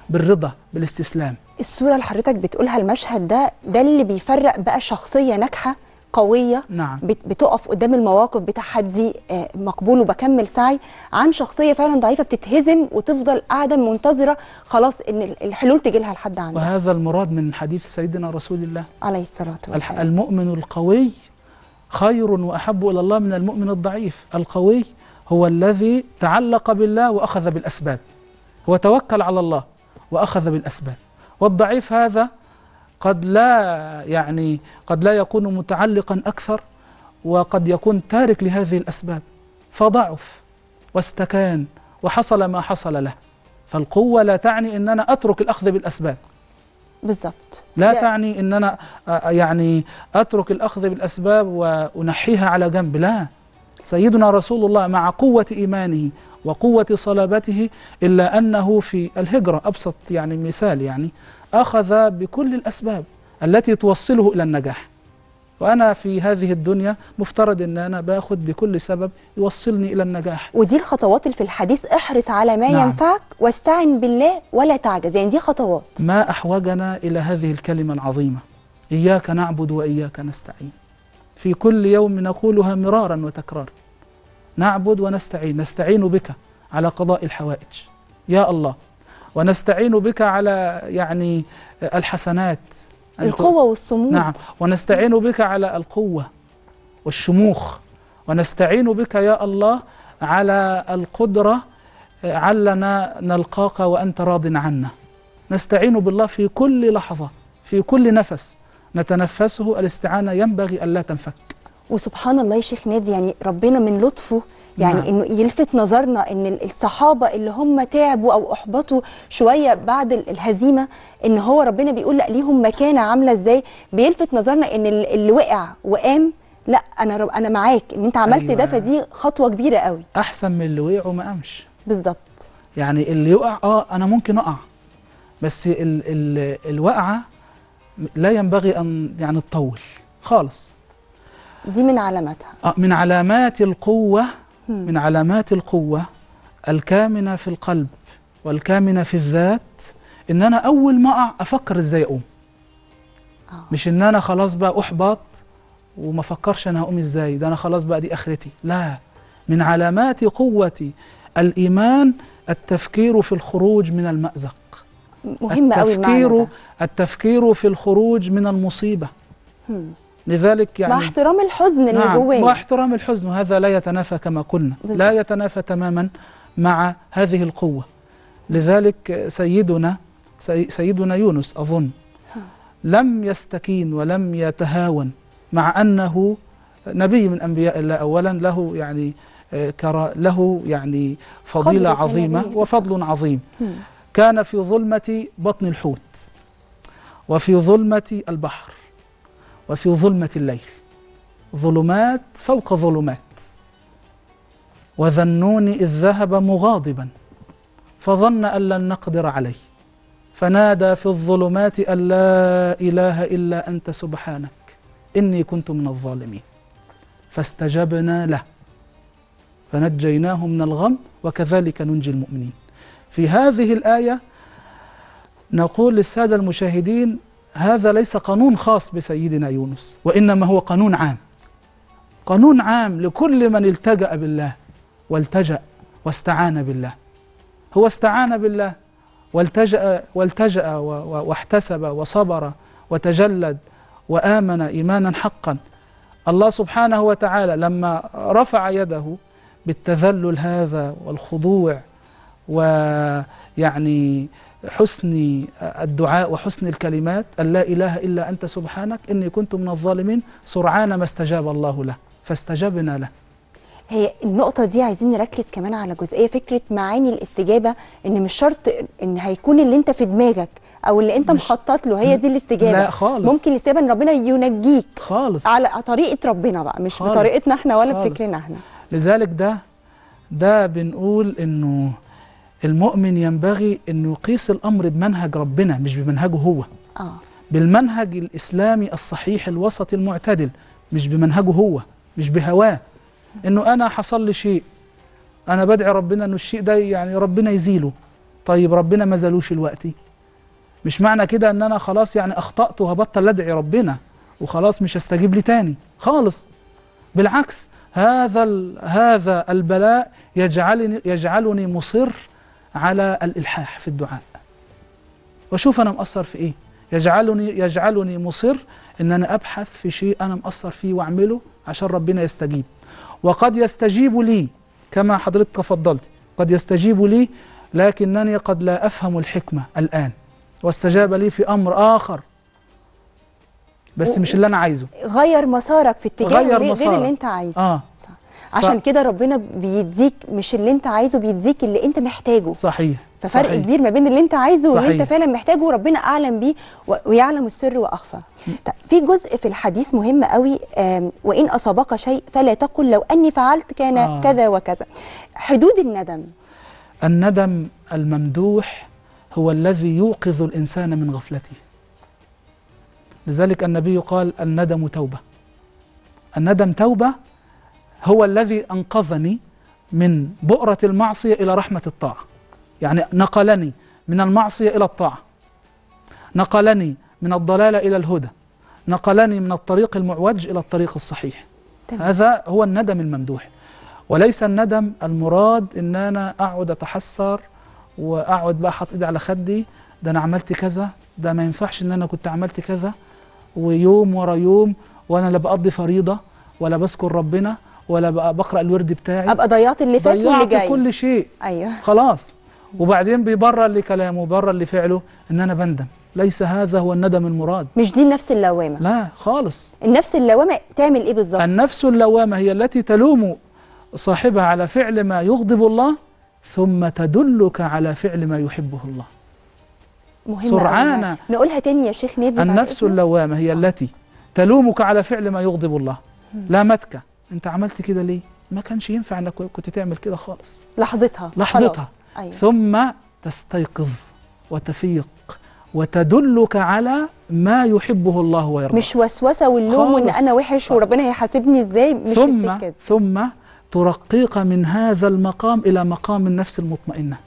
بالرضا بالاستسلام. الصورة اللي حضرتك بتقولها، المشهد ده ده اللي بيفرق بقى شخصية ناجحة قوية نعم. بتقف قدام المواقف بتحدي مقبول وبكمل سعي، عن شخصية فعلا ضعيفة بتتهزم وتفضل قاعدة منتظرة خلاص ان الحلول تجي لها لحد عندها. وهذا المراد من حديث سيدنا رسول الله عليه الصلاة والسلام. المؤمن القوي خير وأحب إلى الله من المؤمن الضعيف. القوي هو الذي تعلق بالله وأخذ بالأسباب، هو توكل على الله وأخذ بالأسباب. والضعيف هذا قد لا يعني قد لا يكون متعلقا أكثر، وقد يكون تارك لهذه الأسباب، فضعف واستكان وحصل ما حصل له. فالقوة لا تعني أن أنا أترك الأخذ بالأسباب، بالضبط، لا تعني أن أنا يعني أترك الأخذ بالأسباب وأنحيها على جنب، لا. سيدنا رسول الله مع قوة إيمانه وقوة صلابته، إلا أنه في الهجرة أبسط يعني مثال، يعني أخذ بكل الأسباب التي توصله إلى النجاح. وأنا في هذه الدنيا مفترض أن أنا باخذ بكل سبب يوصلني إلى النجاح. ودي الخطوات اللي في الحديث، احرص على ما نعم. ينفعك واستعن بالله ولا تعجز، يعني دي خطوات. ما أحوجنا إلى هذه الكلمة العظيمة، إياك نعبد وإياك نستعين. في كل يوم نقولها مرارا وتكرارا، نعبد ونستعين. نستعين بك على قضاء الحوائج يا الله، ونستعين بك على يعني الحسنات، القوة والصمود. نعم. ونستعين بك على القوة والشموخ، ونستعين بك يا الله على القدرة علنا نلقاك وأنت راض عنا. نستعين بالله في كل لحظة، في كل نفس نتنفسه. الاستعانة ينبغي ألا تنفك. وسبحان الله يا شيخ نادي، يعني ربنا من لطفه يعني نعم. انه يلفت نظرنا ان الصحابه اللي هم تعبوا او احبطوا شويه بعد الهزيمه، ان هو ربنا بيقول لا ليهم مكانه عامله ازاي. بيلفت نظرنا ان اللي وقع وقام، لا انا رب انا معاك ان انت عملت أيوة. ده، فدي خطوه كبيره قوي، احسن من اللي وقع وما قامش. بالظبط. يعني اللي يقع اه انا ممكن اقع، بس ال ال الوقعه لا ينبغي ان يعني تطول خالص. دي من علاماتها، آه من علامات القوه من علامات القوة الكامنة في القلب والكامنة في الذات، إن أنا أول ما أقع أفكر إزاي أقوم. أوه. مش إن أنا خلاص بقى أحبط وما فكرش أنا هقوم إزاي، ده أنا خلاص بقى دي آخرتي. لا، من علامات قوة الإيمان التفكير في الخروج من المأزق. مهم قوي التفكير ده. التفكير في الخروج من المصيبة. هم. لذلك يعني مع احترام الحزن اللي نعم جواه، مع احترام الحزن، وهذا لا يتنافى كما قلنا، بالزبط. لا يتنافى تماما مع هذه القوة. لذلك سيدنا سيدنا يونس أظن لم يستكين ولم يتهاون، مع أنه نبي من أنبياء الله أولا، له يعني كرا له يعني فضيلة عظيمة وفضل عظيم. هم. كان في ظلمة بطن الحوت، وفي ظلمة البحر، وفي ظلمة الليل، ظلمات فوق ظلمات. وذا النون إذ ذهب مغاضبا فظن أن لن نقدر عليه فنادى في الظلمات أن لا إله إلا أنت سبحانك إني كنت من الظالمين فاستجبنا له فنجيناه من الغم وكذلك ننجي المؤمنين. في هذه الآية نقول للسادة المشاهدين هذا ليس قانون خاص بسيدنا يونس، وإنما هو قانون عام، قانون عام لكل من التجأ بالله والتجأ واستعان بالله. هو استعان بالله والتجأ والتجأ واحتسب وصبر وتجلد وآمن إيمانا حقا. الله سبحانه وتعالى لما رفع يده بالتذلل هذا والخضوع ويعني حسن الدعاء وحسن الكلمات، أن لا إله إلا أنت سبحانك إني كنت من الظالمين، سرعان ما استجاب الله له فاستجبنا له. هي النقطة دي عايزين نركز كمان على جزئية فكرة معاني الاستجابة، إن مش شرط إن هيكون اللي أنت في دماغك أو اللي أنت مخطط له هي دي الاستجابة. لا خالص. ممكن الاستجابة إن ربنا ينجيك خالص على طريقة ربنا بقى، مش خالص. بطريقتنا احنا ولا خالص. بفكرنا احنا. لذلك ده ده بنقول إنه المؤمن ينبغي أن يقيس الأمر بمنهج ربنا مش بمنهجه هو. آه. بالمنهج الإسلامي الصحيح الوسط المعتدل، مش بمنهجه هو، مش بهواه. إنه أنا حصل لي شيء، أنا بدعي ربنا إنه الشيء ده يعني ربنا يزيله، طيب ربنا ما زالوش الوقت، مش معنى كده ان انا خلاص يعني اخطأت وهبطل ادعي ربنا وخلاص مش هستجيب لي تاني خالص. بالعكس، هذا هذا البلاء يجعلني يجعلني مصر على الالحاح في الدعاء، واشوف انا مقصر في ايه، يجعلني يجعلني مصر ان انا ابحث في شيء انا مقصر فيه واعمله عشان ربنا يستجيب. وقد يستجيب لي كما حضرتك تفضلت، قد يستجيب لي لكنني قد لا افهم الحكمة الان، واستجاب لي في امر اخر بس مش اللي انا عايزه. غير مسارك في اتجاه غير غير مسارك. اللي انت عايزه. اه عشان ف... كده ربنا بيديك مش اللي انت عايزه، بيديك اللي انت محتاجه. صحيح. ففرق صحيح. كبير ما بين اللي انت عايزه واللي صحيح. انت فعلا محتاجه، وربنا اعلم بيه ويعلم السر واخفى. في جزء في الحديث مهم قوي، وان اصابك شيء فلا تقل لو اني فعلت كان آه. كذا وكذا. حدود الندم. الندم الممدوح هو الذي يوقظ الانسان من غفلته. لذلك النبي قال الندم توبة. الندم توبة هو الذي أنقذني من بؤرة المعصية إلى رحمة الطاعة، يعني نقلني من المعصية إلى الطاعة، نقلني من الضلال إلى الهدى، نقلني من الطريق المعوج إلى الطريق الصحيح. تمام. هذا هو الندم الممدوح، وليس الندم المراد إن أنا أقعد أتحسر وأقعد بقى حاطط إيدي على خدي، ده أنا عملت كذا، ده ما ينفعش إن أنا كنت عملت كذا، ويوم ورا يوم وأنا لا بقضي فريضة ولا بذكر ربنا ولا بقى بقرأ الورد بتاعي، ابقى ضيعت اللي فات واللي جاي، ضيعت كل شيء. ايوه خلاص. وبعدين بيبرر لكلامه وبرر لفعله ان انا بندم. ليس هذا هو الندم المراد. مش دي النفس اللوامه. لا خالص. النفس اللوامه تعمل ايه بالظبط؟ النفس اللوامه هي التي تلوم صاحبها على فعل ما يغضب الله ثم تدلك على فعل ما يحبه الله. مهمه سرعان. نقولها تاني يا شيخ نادي. النفس اللوامه هي التي تلومك على فعل ما يغضب الله. لامتك، انت عملت كده ليه؟ ما كانش ينفع انك كنت تعمل كده خالص. لحظتها لحظتها. أيوة. ثم تستيقظ وتفيق وتدلك على ما يحبه الله ويرضاه. مش وسوسه واللوم وان انا وحش وربنا هيحاسبني ازاي، مش ثم في ثم ترقيك من هذا المقام الى مقام النفس المطمئنه،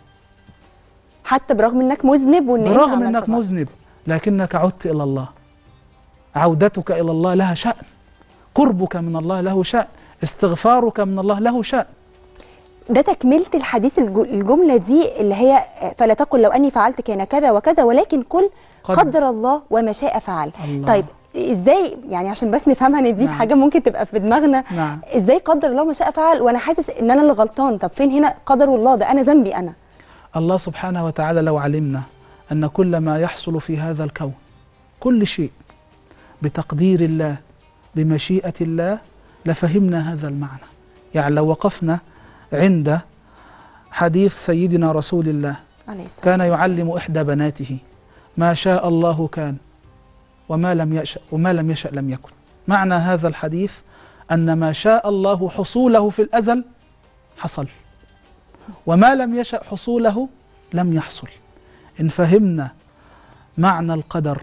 حتى برغم انك مذنب وان برغم انك مذنب لكنك عدت الى الله. عودتك الى الله لها شأن، قربك من الله له شأن، استغفارك من الله له شأن. ده تكملة الحديث، الجملة دي اللي هي فلا تقل لو أني فعلت كان كذا وكذا ولكن قل قدر الله وما شاء فعل. الله. طيب ازاي يعني عشان بس نفهمها ان دي نعم. حاجة ممكن تبقى في دماغنا. نعم. ازاي قدر الله ما شاء فعل وانا حاسس ان انا اللي غلطان؟ طب فين هنا قدر الله؟ ده انا ذنبي انا. الله سبحانه وتعالى لو علمنا ان كل ما يحصل في هذا الكون كل شيء بتقدير الله بمشيئة الله لفهمنا هذا المعنى. يعني لو وقفنا عند حديث سيدنا رسول الله كان يعلم إحدى بناته ما شاء الله كان وما لم يشأ وما لم يشأ لم يكن. معنى هذا الحديث أن ما شاء الله حصوله في الأزل حصل، وما لم يشأ حصوله لم يحصل. إن فهمنا معنى القدر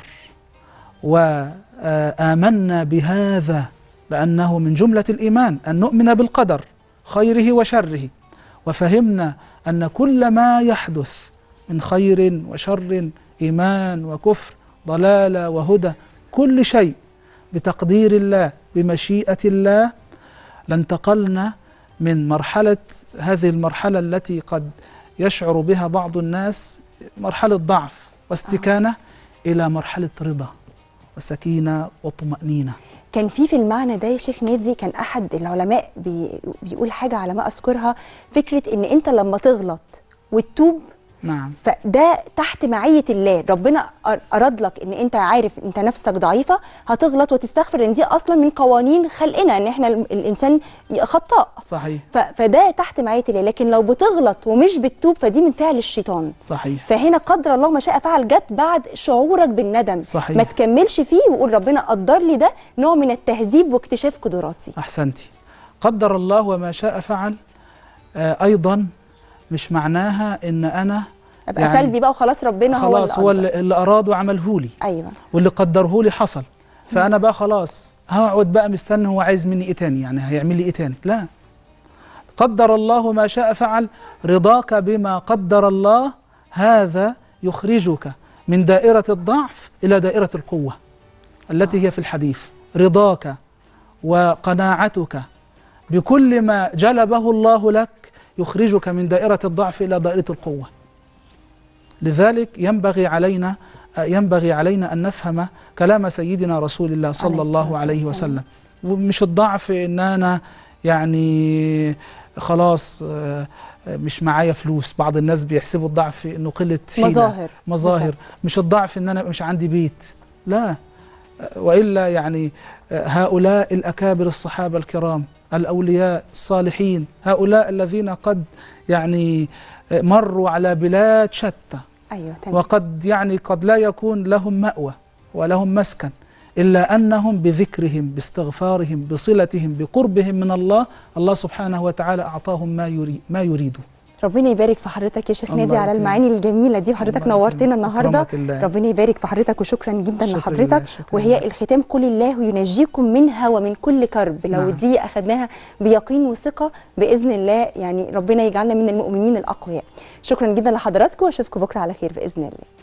وآمنا بهذا، لأنه من جملة الإيمان أن نؤمن بالقدر خيره وشره، وفهمنا أن كل ما يحدث من خير وشر، إيمان وكفر، ضلالة وهدى، كل شيء بتقدير الله بمشيئة الله، لانتقلنا من مرحلة هذه المرحلة التي قد يشعر بها بعض الناس مرحلة ضعف واستكانة آه. إلى مرحلة رضا وسكينة وطمأنينة. كان في في المعنى ده يا شيخ نادي كان أحد العلماء بي بيقول حاجة على ما أذكرها، فكرة إن أنت لما تغلط وتتوب نعم فده تحت معية الله، ربنا أراد لك إن أنت عارف أنت نفسك ضعيفة هتغلط وتستغفر، لأن دي أصلا من قوانين خلقنا إن إحنا الإنسان خطاء. صحيح. فده تحت معية الله، لكن لو بتغلط ومش بتتوب فدي من فعل الشيطان. صحيح. فهنا قدر الله ما شاء فعل جت بعد شعورك بالندم. صحيح. ما تكملش فيه وقول ربنا قدر لي ده نوع من التهذيب واكتشاف قدراتي. أحسنتي. قدر الله وما شاء فعل آه أيضا مش معناها إن أنا ابقى يعني سلبي بقى وخلاص ربنا هو خلاص هو اللي, اللي اراد وعمله لي. ايوه. واللي قدره لي حصل، فانا بقى خلاص هقعد بقى مستني هو عايز مني ايه تاني، يعني هيعمل لي ايه تاني؟ لا، قدر الله ما شاء فعل. رضاك بما قدر الله هذا يخرجك من دائرة الضعف إلى دائرة القوة التي هي في الحديث. رضاك وقناعتك بكل ما جلبه الله لك يخرجك من دائرة الضعف إلى دائرة القوة. لذلك ينبغي علينا ينبغي علينا أن نفهم كلام سيدنا رسول الله صلى الله عليه وسلم. ومش الضعف إن أنا يعني خلاص مش معايا فلوس. بعض الناس بيحسبوا الضعف إنه قلة حيلة، مظاهر مظاهر بالزبط. مش الضعف إن أنا مش عندي بيت، لا، وإلا يعني هؤلاء الأكابر الصحابة الكرام الأولياء الصالحين، هؤلاء الذين قد يعني مروا على بلاد شتى، أيوة تمام. وقد يعني قد لا يكون لهم مأوى ولهم مسكن، إلا أنهم بذكرهم باستغفارهم بصلتهم بقربهم من الله، الله سبحانه وتعالى أعطاهم ما يريد ما يريدوا. ربنا يبارك في حضرتك يا شيخ نادي على المعاني الجميلة دي، وحضرتك نورتنا النهارده. ربنا يبارك في حضرتك وشكرا جدا شكرا لحضرتك. وهي الختام قل الله ينجيكم منها ومن كل كرب. لو نعم. دي أخذناها بيقين وثقة بإذن الله، يعني ربنا يجعلنا من المؤمنين الأقوياء. شكرا جدا لحضراتكم واشوفكم بكرة على خير بإذن الله.